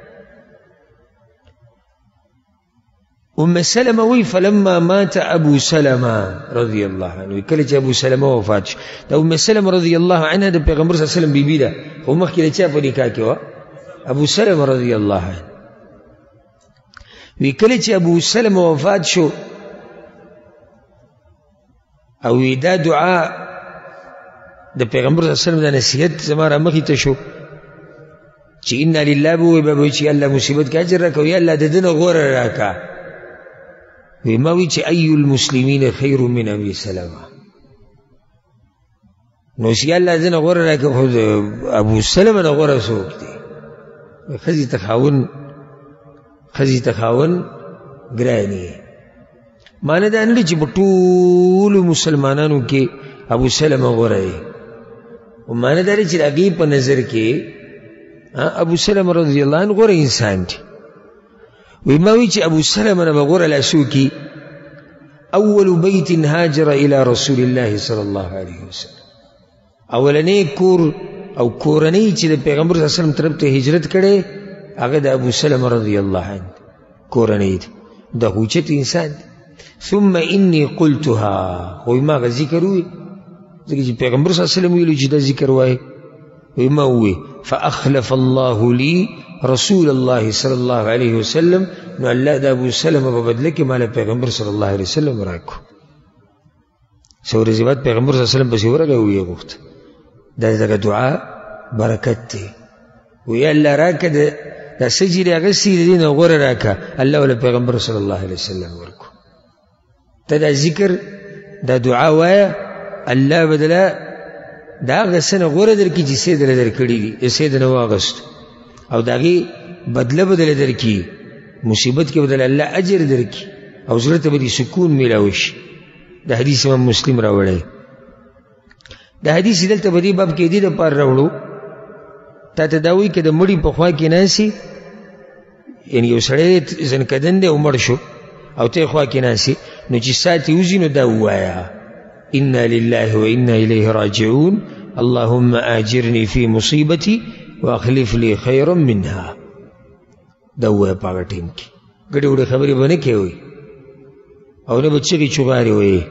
[SPEAKER 1] ام سلمه وی فلما مات ابو سلمه رضی الله عنه، کله چې ابو سلمه وفات شو د ام سلمه رضی الله عنها د پیغمبر صلی الله علیه وسلم بیبي ده، خو مخکې د چا په نکاح کې وه؟ ابو سلمه رضی الله عنه. وی کله چې ابو سلمه وفات شو او وی دا دعا د پیغمبر صلی الله علیه وسلم د نصیحت زما را مخې ته شو چې انا لله به وی به وی چې الله مصیبت کې اجر راکړه، یا الله د ده نه غوره راکړه. وی ما وی چې ای المسلمین خیر من ابي سلمه، نو چې الله د ده نه غوره راکړه خو د ابو سلمه نه غوره څوک دی؟ ښځې تخاون ګرانې. معنی دا نه دی چې په ټولو مسلمانانو کې ابو سلمه غوره دی، او معنی دا دی چې د هغې په نظر کې ابو سلمه رضی الله عنه غوره انسان دی. وی ما وی چې ابو سلمه نه به غوره لا څوک اول بیت هاجر الى رسول الله صلی الله علیه وسلم، اولنی کور او کورنۍ چې د پیغمبر صلی الله علیه وسلم طرف ته هجرت کړي هغه د ابو سلمه رضی الله عنه کورنۍ دی، د اوچت انسان دی. ثم انی قلتها، خو ما هغه ذکر وی ځکه چې پیغمبر صلی الله علیه وسلم ویلو چې دا ذکر وایي. وی ما وی فاخلف الله لی رسول الله صلی الله علیه وسلم، نو الله د ابو سلمه په بدله کې مال پیغمبر صلی الله علیه وسلم راکو. څو ورځې بعد پیغمبر صلی الله علیه وسلم پسې ورغی او یې غوښت دا دغه دعا برکت دی. وی الله راکړه دا څه چې دی هغه سي د دې نه غوره راکړه، الله ولا پیغمبر صلی الله علیه وسلم ورکو. ته دا ذکر دا دعا وایه، الله بدله دا هغه څه نه غوره درکړي چې څه دله درکړي دي، څه دې نه واغستو او د هغې بدله به دله درکړي، مصیبت کې به دله الله اجر درکړي او زړه ته به دې سکون میلاوي شي. د حدیث امام مسلم راوړی. د حدیث دلته په دې باب کې دې دپاره راوړو تا ته دا وایي که د مړي په خوا کې ناستې، یعنې یو سړی زنکدن دی او مړ شو او ته یې خوا کې ناستې، نو چې ساعت یې وځي نو دا ووایه انا لله وانا الیه راجعون اللهم آجرني في مصیبتي واخلف لي خيرا منها. دا ووایه په هغه ټیم کې ګډې وډې خبرې به نه کوئ او نه به چغې چغارې وایي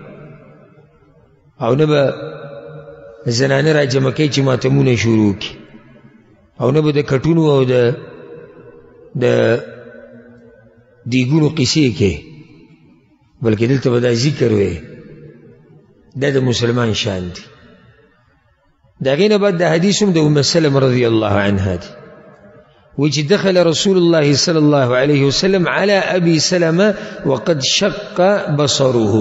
[SPEAKER 1] او نه به زنانه را جمع کوي چې ماتمونه شروع کړي او نه به د کټونو او د دیګونو قصې کوي، بلکې دلته به دا ذکر وایي. دا د مسلمان شان دی. دا غینه بعد دا حدیث هم د ام سلمة رضی الله عنها دی وی چې دخل رسول الله صلی الله علیه وسلم على ابي سلمة وقد شق بصره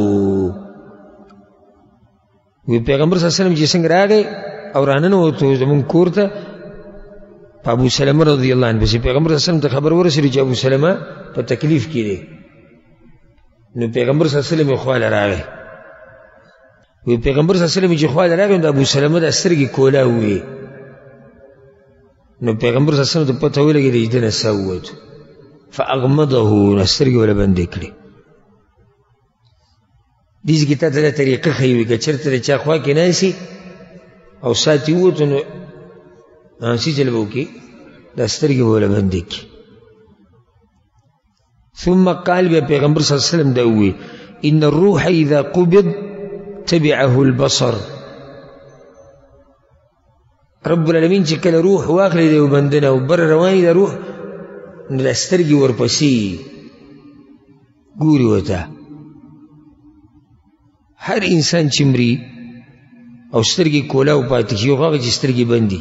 [SPEAKER 1] وی پیغمبر صلی الله علیه وسلم چې څنګه راغی او راننوتو زمونږ کور ته په ابو سلمة رضی الله عنه پسې پیغمبر صلی الله علیه وسلم ته خبر ورسېده چې ابو سلمة په تکلیف کې دی نو پیغمبر صلی الله علیه وسلم یې خواله راغی وی پیغمبر صلی الله علیه وسلم چې خواله راغی د ابو سلمة د سترګې کولا وې نو پیغمبر صلی الله علیه وسلم ته پته ولګېده چې ده نه سا ووتو فاغمضه نو سترګې وله بندې کړې دې کې تا ته دا طریقه ښیي وي که چېرته د چا خوا کې ناستې او سا ترې ووتو نو څه چل به وکړي دا سترګې به وله بندې کړي ثم قال بیا پیغمبر صلی الله علیه وسلم دا ووی ان الروح اذا قبض تبعه البصر رب العالمین چې کله روح واخلي د یو بنده نه او بر رواني دا روح نو دا سترګې ورپسې ګوري ورته هر انسان چې مري او سترګې کولاو پاتې شي او هغه چې سترګې بندي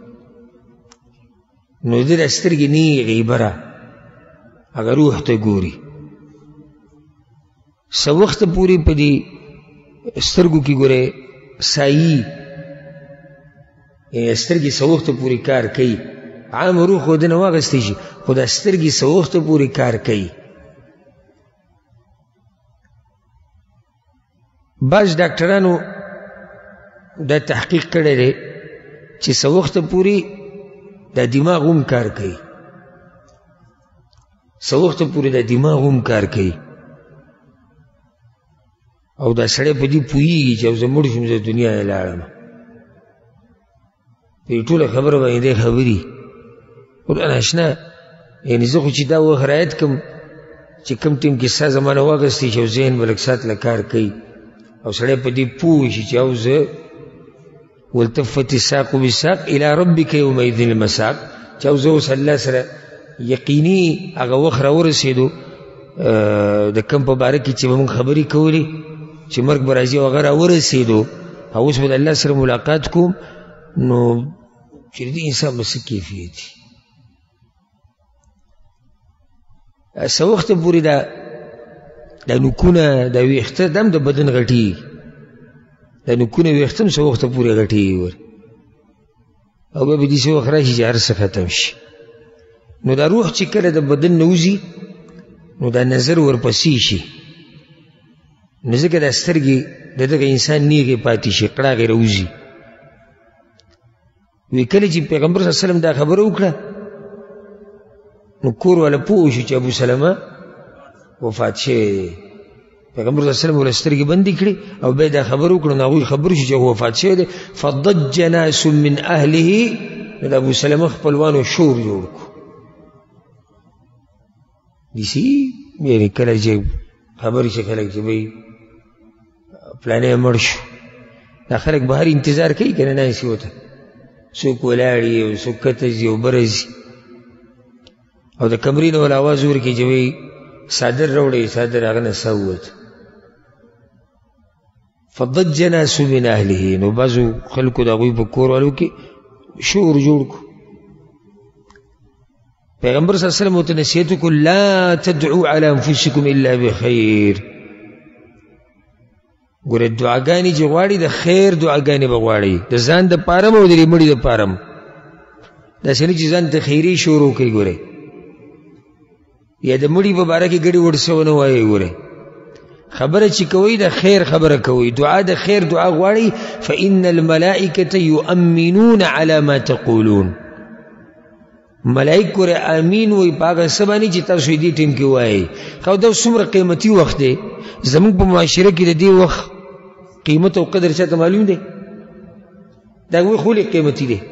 [SPEAKER 1] نو ده دا سترګې نیغې بره هغه روح ته ګوري څه وخته پورې په دې سترګو کې ګوره سایي یعنې سترګې څه وخته پورې کار کوي عام روح خو ده نه واخیستی شي خو دا سترګې څه وخته پورې کار کوي بعض ډاکټرانو دا تحقیق کړی دی چې څه وخته پورې دا دماغ هم کار کوي څه وخته پورې دا دماغ هم کار کوي او دا سړی په دې پوهېږي چې او زه مړ شم زه دنیا یې لاړم په ټوله خبره باندې دی خبري قرآن اشنا یعنې زه خو چې دا وخت رعایت کړم چې کوم ټیم کې ستا زمانه واخیستی چې او ذهن به لږ ساعت له کار کوي او سړی په دې پوه شي چې او زه والتفت الساق بالساق الى ربك يومئذ المساق چې او زه اوس الله سره یقیني هغه وخت راورسېدو د کوم په باره کې چې به موږ خبرې کولې چې مرګ به راځي او هغه راورسېدو او اوس به د الله سره ملاقات کوم نو چې د دې انسان به څه کیفیت وي څه وخته پورې دا نوکونه دا ویښته دا هم د بدن غټېږي دا نوکونه ویښته هم څه وخته پورې غټېږي ور او بیا به داسې وخت راشي چې هر څه ختم شي نو دا روح چې کله د بدن نه وځي نو دا نظر ورپسې شي نو ځکه دا سترګې د دغه انسان نیغې پاتې شي کړاغې راوځي وی کله چې پیغمبر صلی الله علیه وسلم دا خبره وکړه نو کور والا پوه شو چې ابو سلمة وفات شوی پیغمبر صلی الله علیه وسلم ورله سترګې بندې کړې او بیا دا خبره وکړه نو هغوی خبر شو چې وفات شوی دی فضج ناس من اهله نو د ابو سلمة خپلوانو شور جوړ کړو داسې یعنې کله چې خبرې شي خلک چې بهی پلانی مړ شو دا خلک بهر انتظار کوي که نه ناستي ورته څوک ولاړي او څوک کته ځي او بره ځي او د کمرې نه ول اواز ورکړي چې وایي صادر راوړئ صادر هغه نه سا ووت فضج ناس من اهله نو بعضو خلکو د هغوی په کور والو کې شور جوړ کړو پیغمبر صلی الله علیه وسلم ورته نصیحت وکړو لا تدعوا على انفسکم الا بخیر ګوره دعاګانې چې غواړي د خیر دعاګانې به غواړي د ځان د پاره او د مړي د پاره داسې نه چې ځان ته خیري شروع کوي ګوره یا د مړي په باره کې ګډې وډ څه ونه وایي ګوره خبره چې کوئ د خیر خبره کوئ دعا د خیر دعا غواړي فإن الملائکة یؤمنون على ما تقولون ملائک ګوره آمین وایي په هغه څه باندې چې تاسو یې دې ټیم کې وایئ خو دا څومره قیمتي وخت دی زموږ په معاشره کې د دې وخت قیمت او قدر چاته معلوم دی دا وی خولې قیمتي دی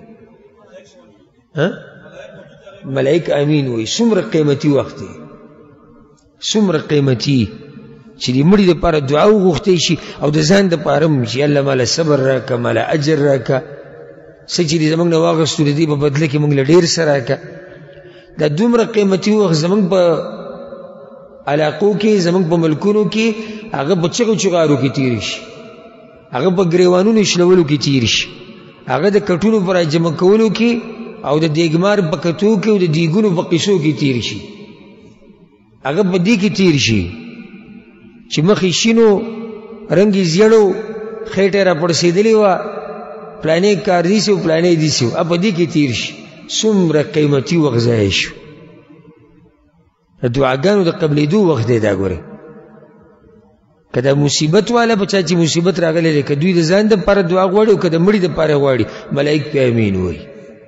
[SPEAKER 1] ملائک آمین وایي څومره قیمتي وخت دی څومره قیمتي چې د مړي دپاره دعا وغوښتی شي او د ځان دپاره هم چې الله ماله صبر راکړه ماله اجر راکړه څه چې دې زموږ نه واخیستو د دې په بدله کې موږ له ډېر څه راکړه دا دومره قیمتي وخت زموږ په علاقو کې زموږ په ملکونو کې هغه په چغو چغارو کې تیر شي هغه په ګریوانونو شلولو کې تیر شي هغه د کټونو پر جمع کولو کې او د دیګمار په کتو کې او د دیګونو په قصو کې تیر شي هغه په دې کې تیر شي چې مخې شینو رنګ یې زیړو خېټه را پړسېدلې وه پلانې کار دیسي او پلانې دیسي و په دې کې تیر شي څومره قیمتي وخت ضایع شو د دعاګانو د قبلېدو وخت دی دا ګورئ که دا مصیبت والا په چا چې مصیبت راغلی دی که دوی د ځان دپاره دعا غواړي او که د مړي دپاره غواړي ملایک پې امین وایي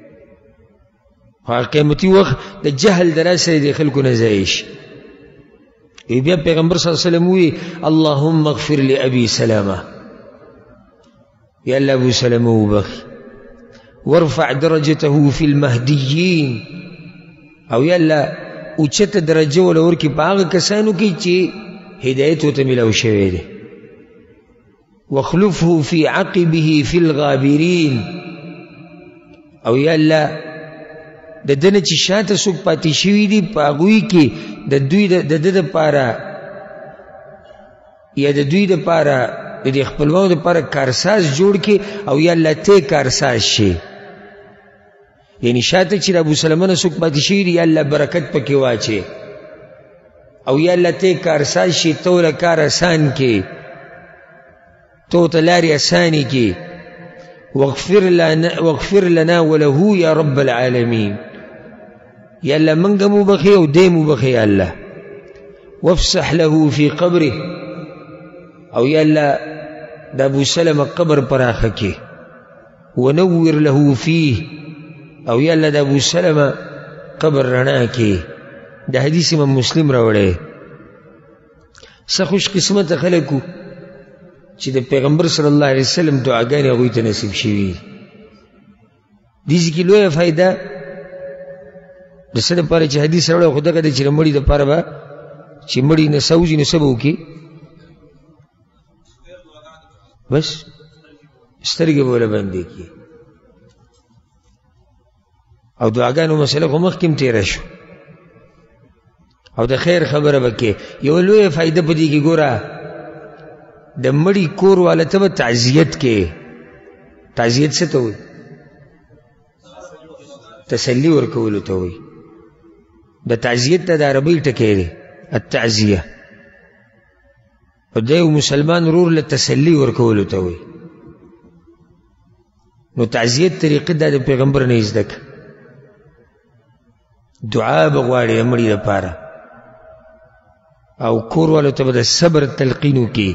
[SPEAKER 1] هغه قیمتي وخت د جهل د راز سره د خلکو نه ضایع شي بیا پیغمبر صلی الله علیه وسلم وی اللهم اغفر لأبي سلامه یا الله ابو سلمه وبخي وارفع درجته في المهديين او یا الله اوچته درجه ولا ورکي په هغه کسانو کې چې هدایت ورته ملاو شوی دی واخلفه في عقبه في الغابرين او یا الله د دنه چې شاته څوک پاتې شوي دي په هغوی کې د دوی د ده دپاره یا د دوی دپاره د دې خپلوانو دپاره کارساز جوړ کړي او یا الله ته کارساز شي یعنی شاته چې د ابو سلمه نه څوک پاتې شوي دي یا الله برکت پکې واچي او یا الله ته کارساز شي ته له کار اسان کې ته ورته لارې اسانې کې واغفر لنا وله یا رب العالمین یا الله منګه مو بخي او دې مو بخي یا الله وافسح له في قبره او یا الله د ابو سلمه قبر پراخه کې ونور له فيه او یا الله د ابو سلمه قبر رڼا کې د حدیث امام مسلم راوړی څه خوش قسمته خلکو چې د پیغمبر صلی الله علیه وسلم دعاګانې هغوی ته نصیب شوي دې کې لویه فایده د څه دپاره چې حدیث راوړی خو دغه دی چې د مړي دپاره به چې مړي نه سوځي نو څه به وکړي بس سترګې به ورله بندې کړي او دعاګانو مسله خو مخکې هم تېره شو او د خیر خبره به کې یوه لویه فایده په دې کې ګوره د مړي کور والا ته به تعزیت کې تعزیت څه ته وایي تسلی ورکولو ته وایي د تعزیت ته د عربۍ ټکی دی التعزیه او د یو مسلمان ورور له تسلی ورکولو ته وایي نو تعزیت طریقه دا د پیغمبر نه یې زده کړه دعا به غواړي د مړي دپاره او کور والو ته به د صبر تلقین وکړي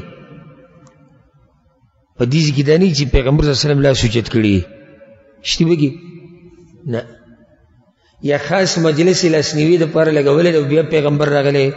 [SPEAKER 1] په دې کې دا نه چې پیغمبر صلی الله علیه وسلم لاس اوچت کړي شتي وکړي نه یا خاص مجلس لاسنیوي دپاره لګولی دی بیا پیغمبر راغلی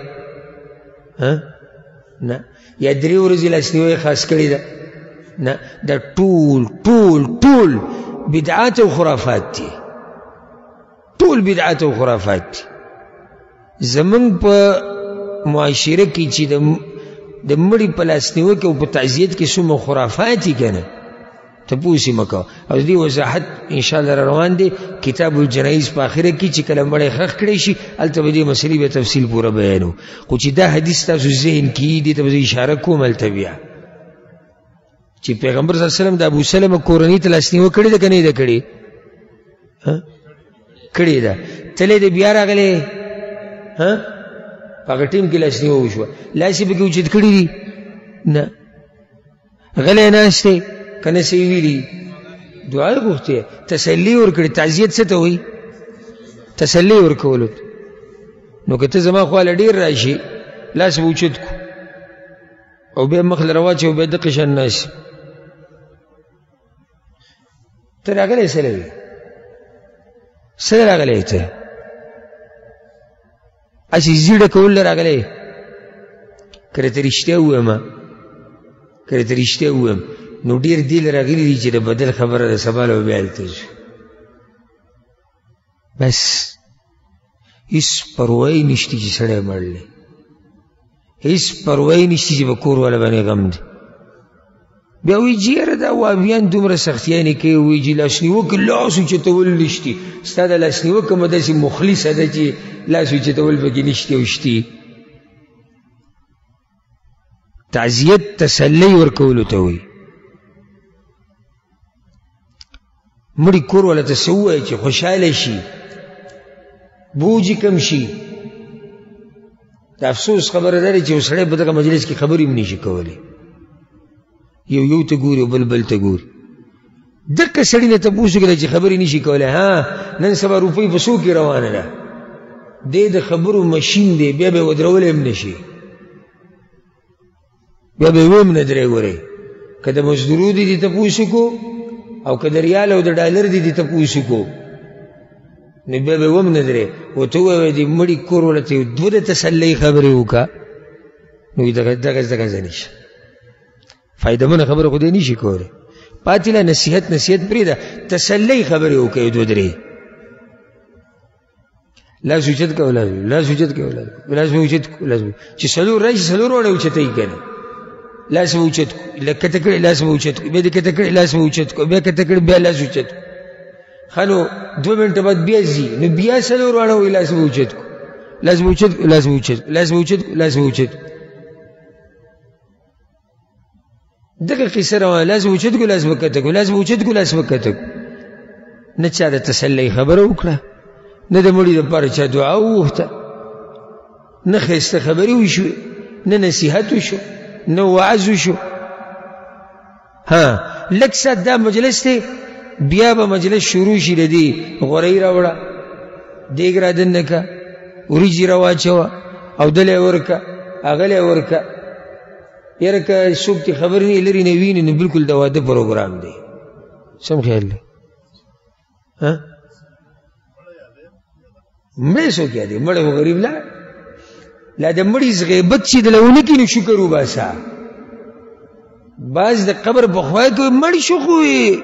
[SPEAKER 1] نه یا 3 ورځې لاسنیوي خاص کړې ده نه دا ټول ټول ټول بدعات او خرافات دي ټول بدعات او خرافات دي زمونږ په معاشره کې چې د مړي په لاسنیوي کې او په تعزیت کې څومره خرافات دي که نه تپوس یې مه کوه او د دې وضاحت انشاءالله را روان دی کتاب الجنایز په آخره کې چې کله مړی ښخ کړی شي هلته به دې مسلې به تفصیل پوره بیانو خو چې دا حدیث تاسو ذهن کې دې ته به زه اشاره کوم هلته بیا چې پیغمبر صلی الله علیه وسلم د ابو سلمه کورنۍ ته لاسنیوي کړې ده که نه ده کړې کړې ده تللی دی بیا راغلی په هغه ټیم کې لاسنیوي وشوه لاس یې پکې اوچت کړي دي نه غلی ناست دی که نه څه یې ویلي دعا یې غوښتې تسلي ورکړې تعزیت څه ته وایي تسلي ورکولو نو که ته زما خواله ډېر راشي لاس به اوچت کړو او بیا مخ له راواچوي او بیا دقې شان ناست ته راغلی څه لرې څه راغلی ته اسی زیړه کول راغلی که راته رښتیا ووایم که راته رښتیا ووایم نو ډېر دې له راغلي دي چې د بدل خبره ده سبا له به بیا هلته ځو بس هېڅ پروایي نشته چې سړی مړ دی هېڅ پروایي نشته چې په کور والا باندې غم دی بیا وایي چې یاره دا وابیان دومره سختیانې کوي وایي چې لاسنیوکې لاس اوچتول نشتي ستا د لاسنیوکه مه داسې مخلصه ده چې لاس اوچتول پکې نشتي او شتي تعزیت تسلی ورکولو ته وایي مړي کور والا ته څه ووایي چې خوشحاله شي، بوجي کم شي. د افسوس خبره دا ده چې یو سړی په دغه مجلس کې خبرې هم نشي کولی، یو ته ګوري او بل ته ګوري. دغه سړي نه تپوس وکړه چې خبرې نشي کولی، ها نن سبا روپۍ په څو کې روانه ده، دی د خبرو مشین دی، بیا به یې ودرولی هم نشي، بیا به یې ویم نه درې ورئ. که د مزدورو دي تپوس وکړو او که د ریال او د ډالر دي تپوس وکړو نو بیا به یې وم نه درې. ورته ووایه د مړي کور والا ته دوه د تسلۍ خبرې وکړه نو دغه ځه نشه، فایدهمنه خبره خو دی نشي کولی. پاتې له نصیحت پرېږده، تسلۍ خبرې وکړئ دوه درې. لاس اوچت کوه، لاس اوچت کوه، لاس به اوچت کوه، چې څلور راشي څلور واړه اوچتوي که نه، لاس به اوچت کړو، لږ کته کړې لاس به اوچت کړو، بیا دې کته کړې لاس به اوچت کړو، بیا کته کړې بیا لاس اوچت کړو. ښه نو 2 منټه بعد بیا ځي نو بیا څلور واړه وایي لاس به اوچت کړو، لاس به اوچت کړو، لاس به اوچت کړو، لاس به اوچت کړو، لاس به اوچت کړو. دغه قصه روانه، لاس به اوچت کړو، لاس به کته کړو، لاس به اوچت کړو، لاس به کته کړو. نه چا د تسلۍ خبره وکړه، نه د مړي دپاره چا دعا وغوښته، نه ښایسته خبرې وشوې، نه نصیحت وشو، نه وعظ وشو. ها لږ ساعت دا مجلس دی، بیا به مجلس شروع شي د دې غوړۍ راوړه، دیګ را دننه که، وریجې را واچوه، اودلی ورکه، هغلی ورکه. یاره که څوک دې خبر نه لرې نه ویني نو بلکل د واده پروګرام دی. سم خیال دی؟ مړی څوک یادوي؟ مړی خو غریب لاړ. لا د مړي غیبت چې دله ونه کړي نو شکر وباسه. بعض د قبر په خوا کوي مړ شو خو وي.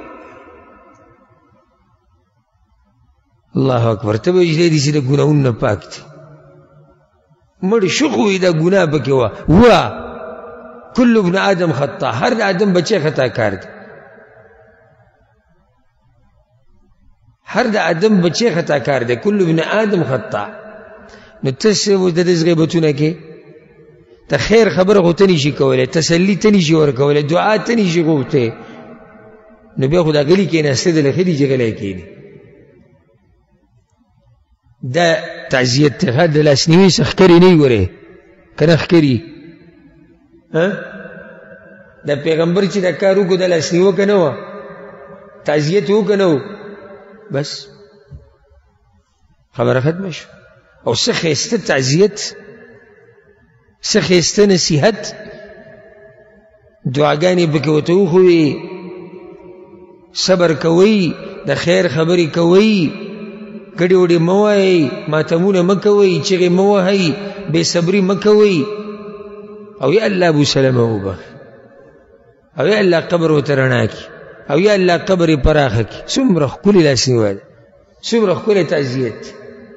[SPEAKER 1] الله اکبر. ته به وجدې دي چې د ګناهونو نه پاک دي. مړ شو خو وي دا ګناه پکې وه. کل ابن آدم خطا، هر د آدم بچی خطا کار دی، هر د آدم بچی خطا کار دی، کل ابن آدم خطا. نو تاسې اوس د دې غیبتونه کې ته خیر خبره خو ته نشي کولی، تسلي ته نشي ورکولی، دعا ته نشي غوښتی، نو بیا خو دا غلي کېناستی دله ښه دي چې غلی کېني. دا تعزیت دی، د لاسنیوي څه ښکرې نه وي ګورې که نه ښکري. د پیغمبر چې دا کار وکړو د لاسنیوه که نه وه، تعزیت و که نه و، بس خبره ختمه شو. او څه ښایسته تعزیت، څه ښایسته نصیحت، دعاګانې پکې ورته وښوي، صبر کوئ، د خیر خبرې کوئ، ګډې وډې مه وایئ، ماتمونه مه کوئ، چغې مه وهئ، بې صبري مه کوئ. او یا الله ابو سلمه وبخي، او یا الله قبر ورته رڼا کړي، او یا الله قبر یې پراخه کړي. څومره ښکلې لاسنیوی ده، څومره ښکلی تعزیت.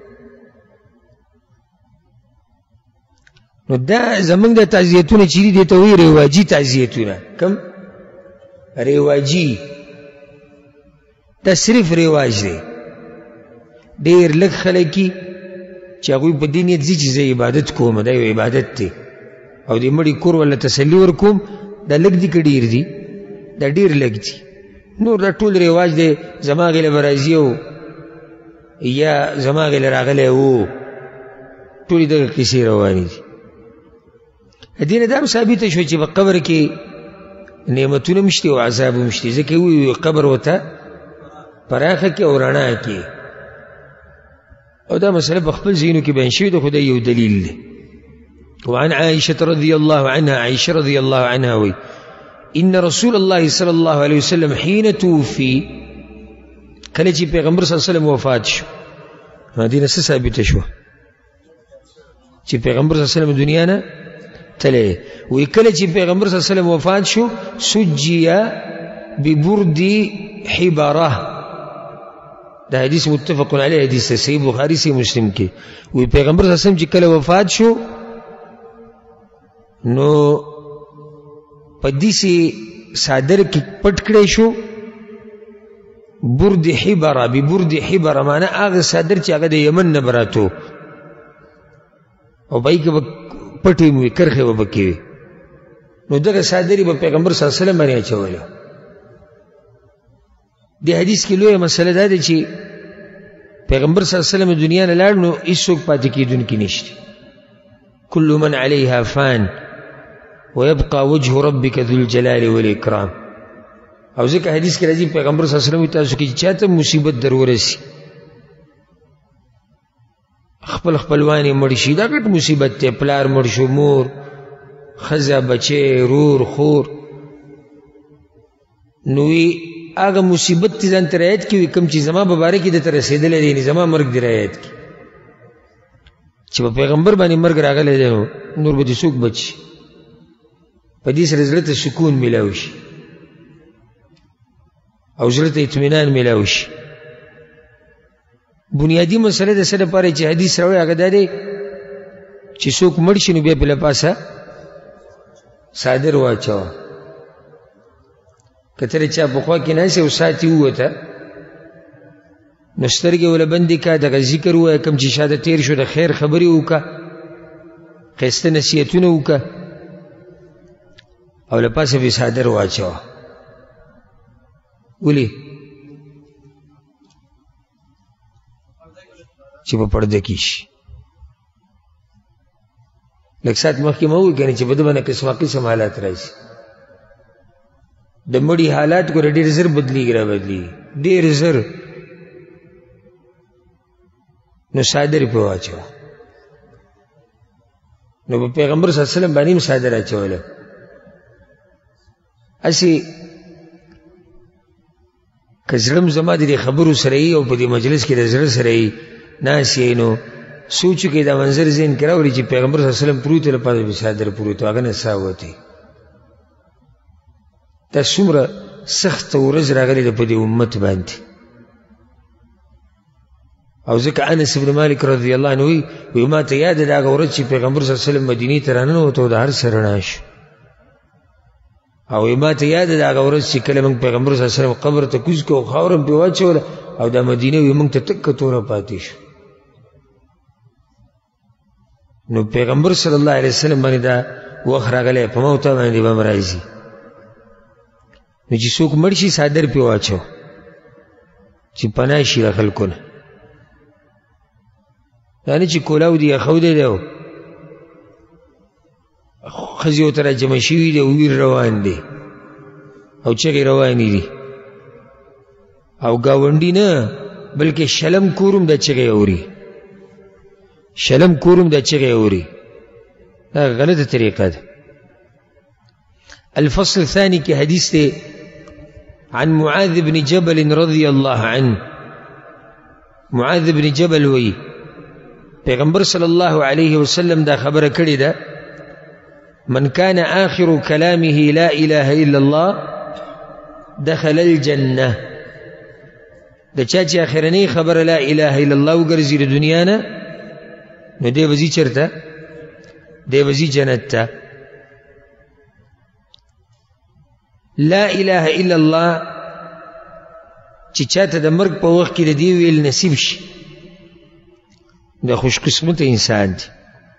[SPEAKER 1] نو دا زمونږ د تعزیتونه چې دي دې ته وایي رواجي تعزیتونه. کم رواجي، دا صرف رواج دی. ډېر لږ خلک دي چې هغوی په دې نیت ځي چې زه عبادت کوم، دا یو عبادت دی، او د مړي کور ولا تسلي ورکوم. دا لږ دي که ډېر دي؟ دا ډېر لږ دي. نور دا ټول رواج دی، زما غیله به راځي او یا زما غیله راغلی و، ټولې دغه کیسې روانې دي. دې نه دا هم ثابته شوه چې په قبر کې نعمتونه هم شته او عذاب هم شته، ځکه وایي قبر ورته پراخه کړي او رڼا کړي. او دا مسله په خپل ځینو کې بیان شوې ده، خو دا یو دلیل دی. وعن عائشة رضي الله عنها، عائشة رضي الله عنها وي إن رسول الله صلى الله عليه وسلم حين توفي، کله چې پیغمبر صلی الله علیه وسلم وفات شو، دې نه څه ثابته شوه چې پیغمبر صلی الله علیه وسلم دنیا نه تللی. وایي کله چې پیغمبر صلی الله علیه وسلم وفات شو، سجیه ببرد حبره. دا حدیث متفق علیه، حدیث صحیح بخاری صحیح مسلم کې. وایي پیغمبر صلی الله علیه وسلم چې کله وفات شو نو په دې صادر کې پټ کړی شو. برد حبره، ببرد حبره معنی هغه صادر چې هغه د یمن نه براتو، او پای کې به پټې وي، کرښې به پکې وي. نو دغه صادرې به پیغمبر صلی الله علیه وسلم باندې اچولې. دې حدیث کې لویه مسله دا ده چې پیغمبر صلی الله علیه وسلم دنیا نه لاړ نو هیڅوک پاتې کېدونکی نشته. كل من عليها فان ويبقى وجه ربك ذو الجلال والإكرام. او ځکه حدیث کې راځي پیغمبر صلی الله علیه وسلم تاسو کې چاته مصیبت در ورسي خپل خپلوان یې مړ شي دا ګټ مصیبت دی، پلار مړ شو، مور، ښځه، بچی، رور، خور، نو هغه مصیبت تی ځان ته رعایت کړي کوم چې زما په باره کې درته رسېدلی دی، زما مرګ دې رعایت کړي. چې په پیغمبر باندې مرګ راغلی دی نو نور به دې څوک بچ شي، په دې سره زړه ته سکون میلاو شي او زړه ته اطمینان میلاو شي. بنیادی مسله د څه لپاره چې حدیث راوړی هغه دا دی چې څوک مړ شي نو بیا په له پاسه څادر واچوه. که ترې چا په خوا کې ناست او ساعت یې ووته نو سترګې وله بندې کړه، دغه ذکر ووایه کوم چې شاته تېر شو، د خیر خبرې وکړه، ښایسته نصیحتونه وکړه او له پاسه پې څادر واچوه. ولې؟ چې په پرده کې شي. لږ ساعت مخکې ما ووایي که نه چې په ده باندې قسمه قسم حالات راځي. د مړي حالات ګوره ډېر زر بدلېږي را بدلېږي ډېر زر. نو څادر یې پرې واچوه. نو په پیغمبر صلی الله علیه وسلم باندې هم څادر اچوله. هسې که زړه م زما د دې خبرو سره یي او په دې مجلس کې د زړه سره یي ناست یې نو سوچ وکړئ دا منظر ذهن کې راوړي چې پیغمبر صلی الله علیه وسلم پروت له پاسه پې څادر پروت و، هغه نه ساه وتې. دا څومره سخته ورځ راغلې ده په دې امت باندې. او ځکه انس بن مالک رضی الله عنه وایي ما ته یاد ده هغه ورځ چې پیغمبر صلی الله علیه وسلم مدینې ته راننوت او د هر څه رڼا شو. او ما ته یاد ده هغه ورځ چې کله موږ پیغمبر صلی الله علیه وسلم قبر ته کوز کړو خاوره م پرې واچوله او دا مدینه وي موږ ته تکه توره پاتې شو. نو پیغمبر صلی الله علیه وسلم باندې دا وخت راغلی په ما او تا باندې به هم راځي. نو چې څوک مړ شي څادر پې واچو چې پناه شي له خلکو نه. دا نه چې کولاو دي یا خودی دی او ښځې ورته را جمع شوي دي او ویر روان دی او چغې روانې دي او ګاونډي نه بلکې شلم کورم دا چغې اوري، شلم کورم دا چغې اوري. دا غلطه طریقه ده. الفصل الثاني کی حدیث تے عن معاذ بن جبل رضی اللہ عنہ. معاذ بن جبل وی پیغمبر صلی اللہ علیہ وسلم دا خبر کړی ده من كان آخر كلامه لا إله إلا الله دخل الجنة. دا چا چې آخرنی خبر لا إله إلا الله وګرځي د دنیا نه نو دی وځي چېرته؟ دی وځي جنت ته. لا اله الا الله چې چاته د مرګ په وخت کې د دې ویل نصیب شي د خوش قسمت انسان دی.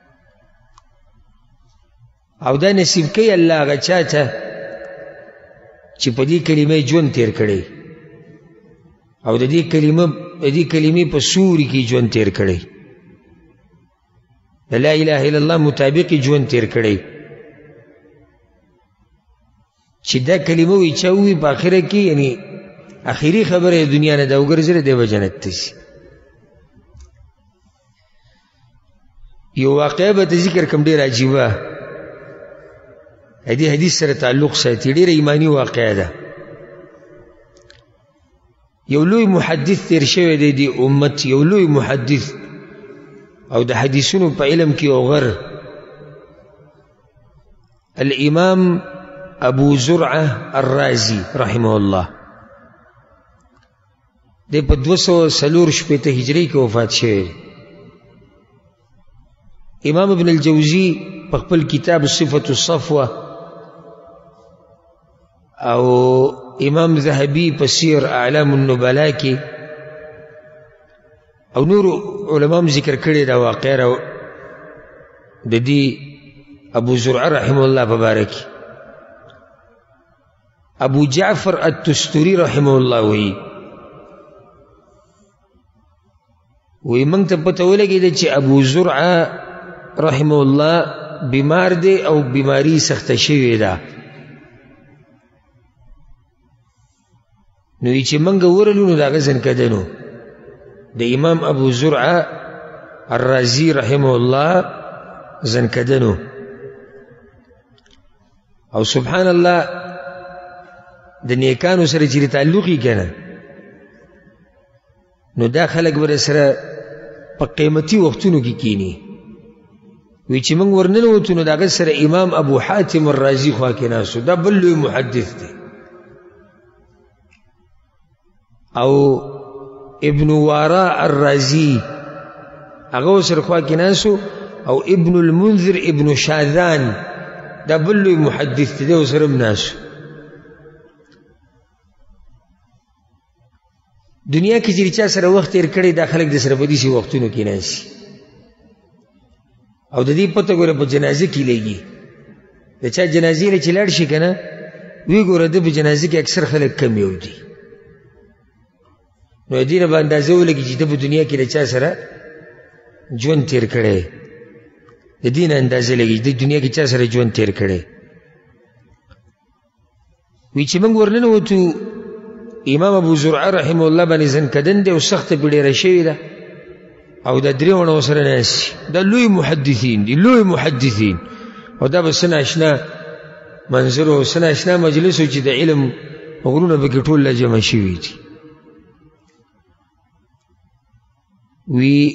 [SPEAKER 1] او دا نصیب کوي الله هغه چاته چې په دې کلمې ژوند تیر کړی او د دې کلمې په سوري کې ژوند تیر کړی، د لا اله الا الله مطابق ژوند تیر کړی. چې دا کلمه وی چا ووي په آخره کې یعنی آخري خبره د دنیا نه دا وګرځېده دی به جنت ته ځي. یو واقعه به ته ذکر کړم ډېره عجیبه، دې حدیث سره تعلق ساتي، ډېره ایماني واقعه ده. یو لوی محدث تیر شوی دی د امت، یو لوی محدث او د حدیثونو په علم کې یو غر، الامام ابو زرعه الرازي رحمه الله. د په 246 هجری کې وفات شوی. امام ابن الجوزی په خپل کتاب صفة الصفوه او امام ذهبی په سیر اعلام النبلاء کې او نور علماء ذکر کړي دا واقعه د دې ابو زرعه رحمه الله مبارک. ابو جعفر التستری رحمه الله وی وی موږ ته پته ولګېده چې ابو زرعه رحمه الله بیمار دی او بیماری سخته شوې ده. نو چې موږ ورلو نو د هغه زنکدنو د امام ابو زرعه الرازي رحمه الله زنکدنو. او سبحان الله د نیکانو سره چې تعلقي کنه نو دا خلک ور سره په قیمتي وختونو کې کینی. وی چې موږ ورننوتو نو د هغه سره امام ابو حاتم الرازي خوا کې ناستو، دا بل لوی محدث دی. او ابن وراء الرازي هغه سره خوا کې ناستو، او ابن المنذر ابن شاذان دا بل لوی محدث دی سره ناستو. دنیا کې چې چا سره وخت تیر کړی دا خلک د سره په دې وختونو کې ناشي. او د دې پته ګوره په جنازه کې لګي، د چا جنازې له چې لاړ شي که نه وی ګوره د په جنازه کې اکثر خلک کم یو دي. نو د دې نه به اندازه ولګي چې د په دنیا کې د چا سره ژوند تیر کړی، د دې نه اندازه لګي د دنیا کې چا سره ژوند تیر کړی. وی چې موږ ورننوتو امام ابو زرعه رحمه الله باندې زنکدن دی او سخته پې ډېره شوې ده، او دا درې ونه ورسره ناستي. دا لوی محدثین دي، لوی محدثین. او دا به څه ناشنا منظر او څه ناشنا مجلس و چې د علم غرونه پکې ټول لا جمع شوي دي. وی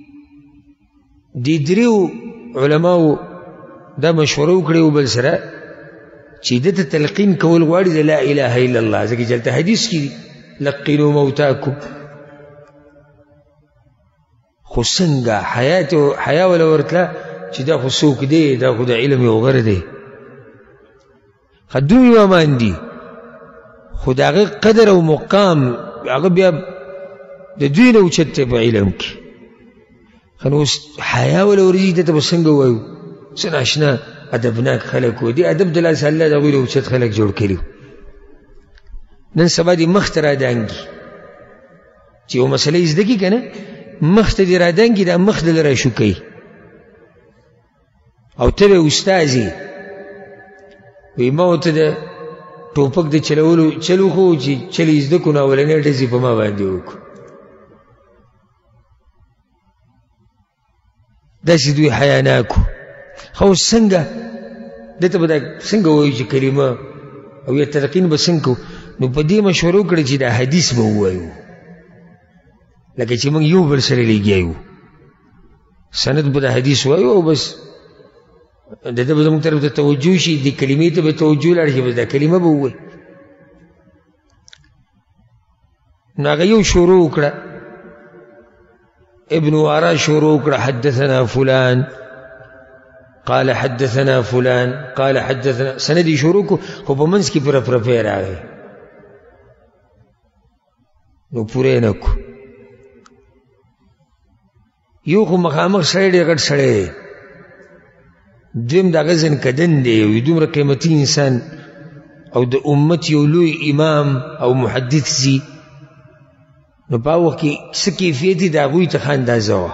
[SPEAKER 1] دې دریو علماو دا مشوره وکړې و بل سره چې ده ته تلقین کول غواړي د لا اله الا الله، ځکه چې هلته حدیث کې دي لقنوا موتاکم. خو څنګه حیا ولا ورتله چې دا خو څوک دی، دا خو د علم یو غر دی، دوی امان دي، خو د هغه قدر او مقام هغه بیا د دوی نه اوچت دی په علم کې. خو نو حیا ولا ورځي ده ته به څنګه ووایو؟ څه ناشنا ادبناک خلک و، دې ادب د لاسه الله د هغوی له اوچت خلک جوړ کړي. نن سبا دې مخ ته رادانګي چې یو مسله یې زده کړي که نه، مخ ته دې رادانګي، دا مخ دله راشو کوي. او ته به استاذ یې، وایي ما ورته د ټوپک د چلولو چل وښو چې چل یې زده کړو نو اولنۍ ډزې په ما باندې وکړو. داسې دوی حیاناکو. خو څنګه دته به دا څنګه وایو چې کلمه او یا تلقین به څنګه کوو؟ نو په دې مشوره وکړه چې دا حدیث به ووایو، لکه چې موږ یو بل سره لګیا یو، سند به د حدیث وایو او بس د ده به زموږ طرف ته توجه شي، دې کلمې ته به توجه لاړ شي، بس دا کلمه به ووایي. نو هغه یو شروع وکړه، ابن وراء شروع وکړه حدثنا فلان قال حدثنا فلان قال حدثنا، سندي شروع کو خو په منځ کې پوره پرپی راغی نو پوره نه کو. یو خو مخامخ سړی ډېر غټ سړی دی، دویم د هغه زنکدن دی، یو دومره قیمتي انسان او د امت یو لوی امام او محدث زی. نو په هغه وخت کې څه کیفیت دي د هغوی ته ښه اندازه وه.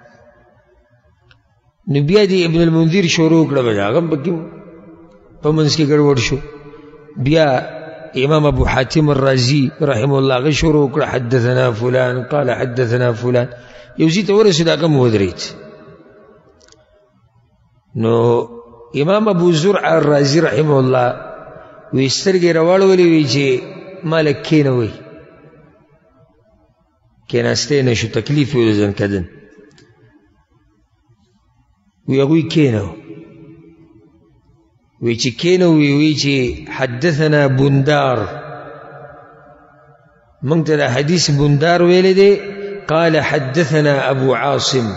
[SPEAKER 1] نو بیا دی ابن المنذر شروع کړه، به هغه هم پکې په منځ کې ګډوډ شو. بیا امام ابو حاتم الرازي رحمه الله هغه شروع کړه حدثنا فلان قال حدثنا فلان، یو ځای ته ورسېد هغه هم ودرېد. نو امام ابو زرع الرازي رحمه الله وی سترګې راواړولې وی چې ما لږ کښېنوئ، کښېناستی نه شو، تکلیف یې ولې زنکدن. وی هغوی کېنو، وی چې کېنو وی چې حدثنا بندار، موږ ته د حدیث بندار ویلی دی. قال حدثنا ابو عاصم،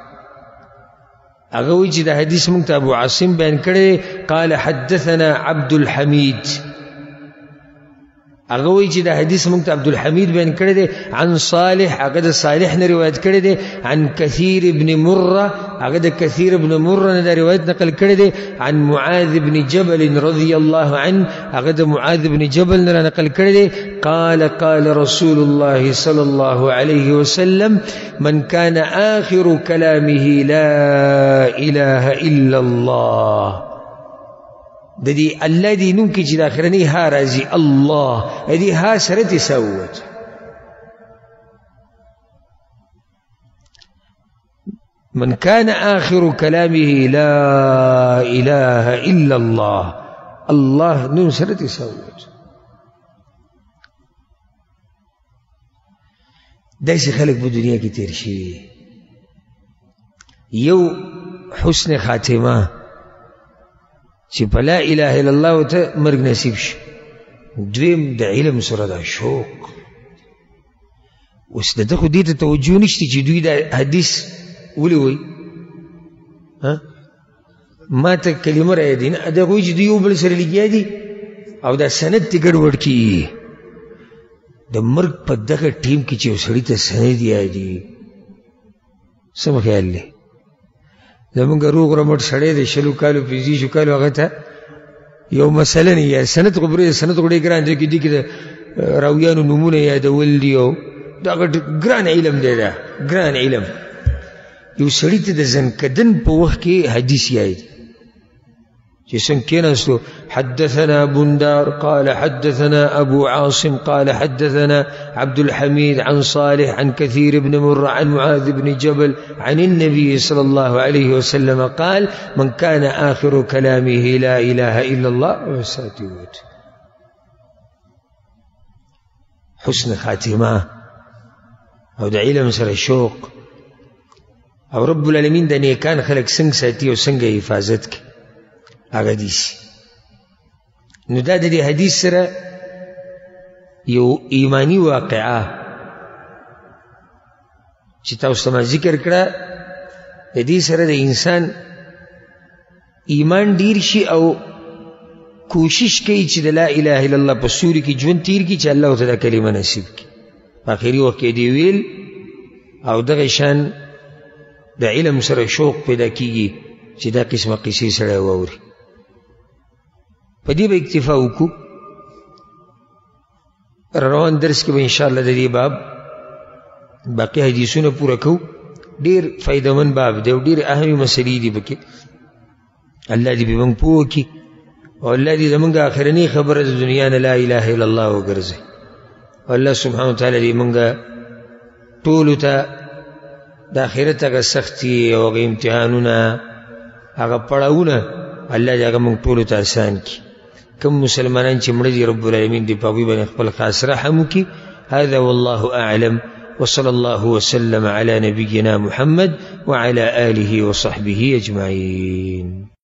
[SPEAKER 1] هغه وی چې د حدیث موږ ته ابو عاصم بیان کړی. قال حدثنا عبد الحمید، هغه وایي چې دا حدیث موږ ته عبدالحمید بیان کړی دی عن صالح، هغه د صالح نه روایت کړی دی، عن کثیر ابن مره، هغه د کثیر ابن مره نه دا روایت نقل کړی دی، عن معاذ بن جبل رضی الله عنه، هغه د معاذ بن جبل نه نقل کړی دی، قال قال رسول الله صلى الله عليه وسلم من كان آخر كلامه لا إله إلا الله. د دې الله دې نوم کې چې د اخرنۍ ها راځي الله، دې ها سره تسوت. من كان آخر كلامه لا إله إلا الله، الله نوم سره تسوت. داسې خلک په دنیا کې تیر شوي. یو حسن خاتمه چې په لا اله الا الله ته مرګ نصیب شي، دویم د علم سره دا شوق. اوس د دغه دې ته توجه نشته چې دوی دا حدیث ولې وایي، ما ته کلمه رايدي نه دا وایي چې دوی یو بل سره لګیا دي او دا سند ته ګډوډ کړي. د مرګ په دغه ټیم کې چې یو سړي ته سند یادي، څه مو خیال دی؟ زمونږ روغ رمټ سړی دی 20 کالو 25 کالو، هغه ته یو مسله نه یا سند خبرې سند غوړې ګران دی کې دي کې راویانو نمونه یادول دي او دا ګران علم دی، دا ګران علم. یو سړي ته د زنکدن په وخت کې حدیث یادي چې څنګه کېناستو، حدثنا بندار قال حدثنا أبو عاصم قال حدثنا عبد الحميد عن صالح عن كثير بن مرة عن معاذ بن جبل عن النبي صلى الله عليه وسلم قال من كان آخر كلامه لا إله إلا الله وساتوت. حسن خاتمه او د علم سره شوق او رب العالمین د نیکان خلق څنګه ساتي او څنګه حفاظت کوي هغه دي. نو دا د دې حدیث سره یو ایمانی واقعه چې تاسو ته ذکر کړه، د دې سره د انسان ایمان ډیر شي او کوشش کوي چې د لا اله الا الله په سوري کې ژوند تیر کی چې الله تعالی کلمه نصیب کړي. په اخري وخت کې دی ویل او دغه شان د علم سره شوق پیدا کیږي چې دا قسمه قصې سره ووري. په دې به اکتفا وکړو. روان درس کې به ان شاء الله د دې باب باقي حدیثونه پوره کوو. ډیر فائدمن باب دی او ډیر اهمي مسلې دي پکې. الله دې به موږ پوه کړي او الله دې زموږ آخرنۍ خبره د دنیا نه لا اله الا الله وګرځي. الله سبحانه وتعالی دې موږ ټولو ته د آخرت هغه سختي او هغه امتحانونه هغه پړاوونه الله دې هغه موږ ټولو ته آسان کړي. کوم مسلمانان چې مړه دي رب العالمین دې په هغوی باندې خپل خاص رحم وکړي. هذا والله أعلم وصلى الله وسلم على نبينا محمد وعلى آله وصحبه أجمعين.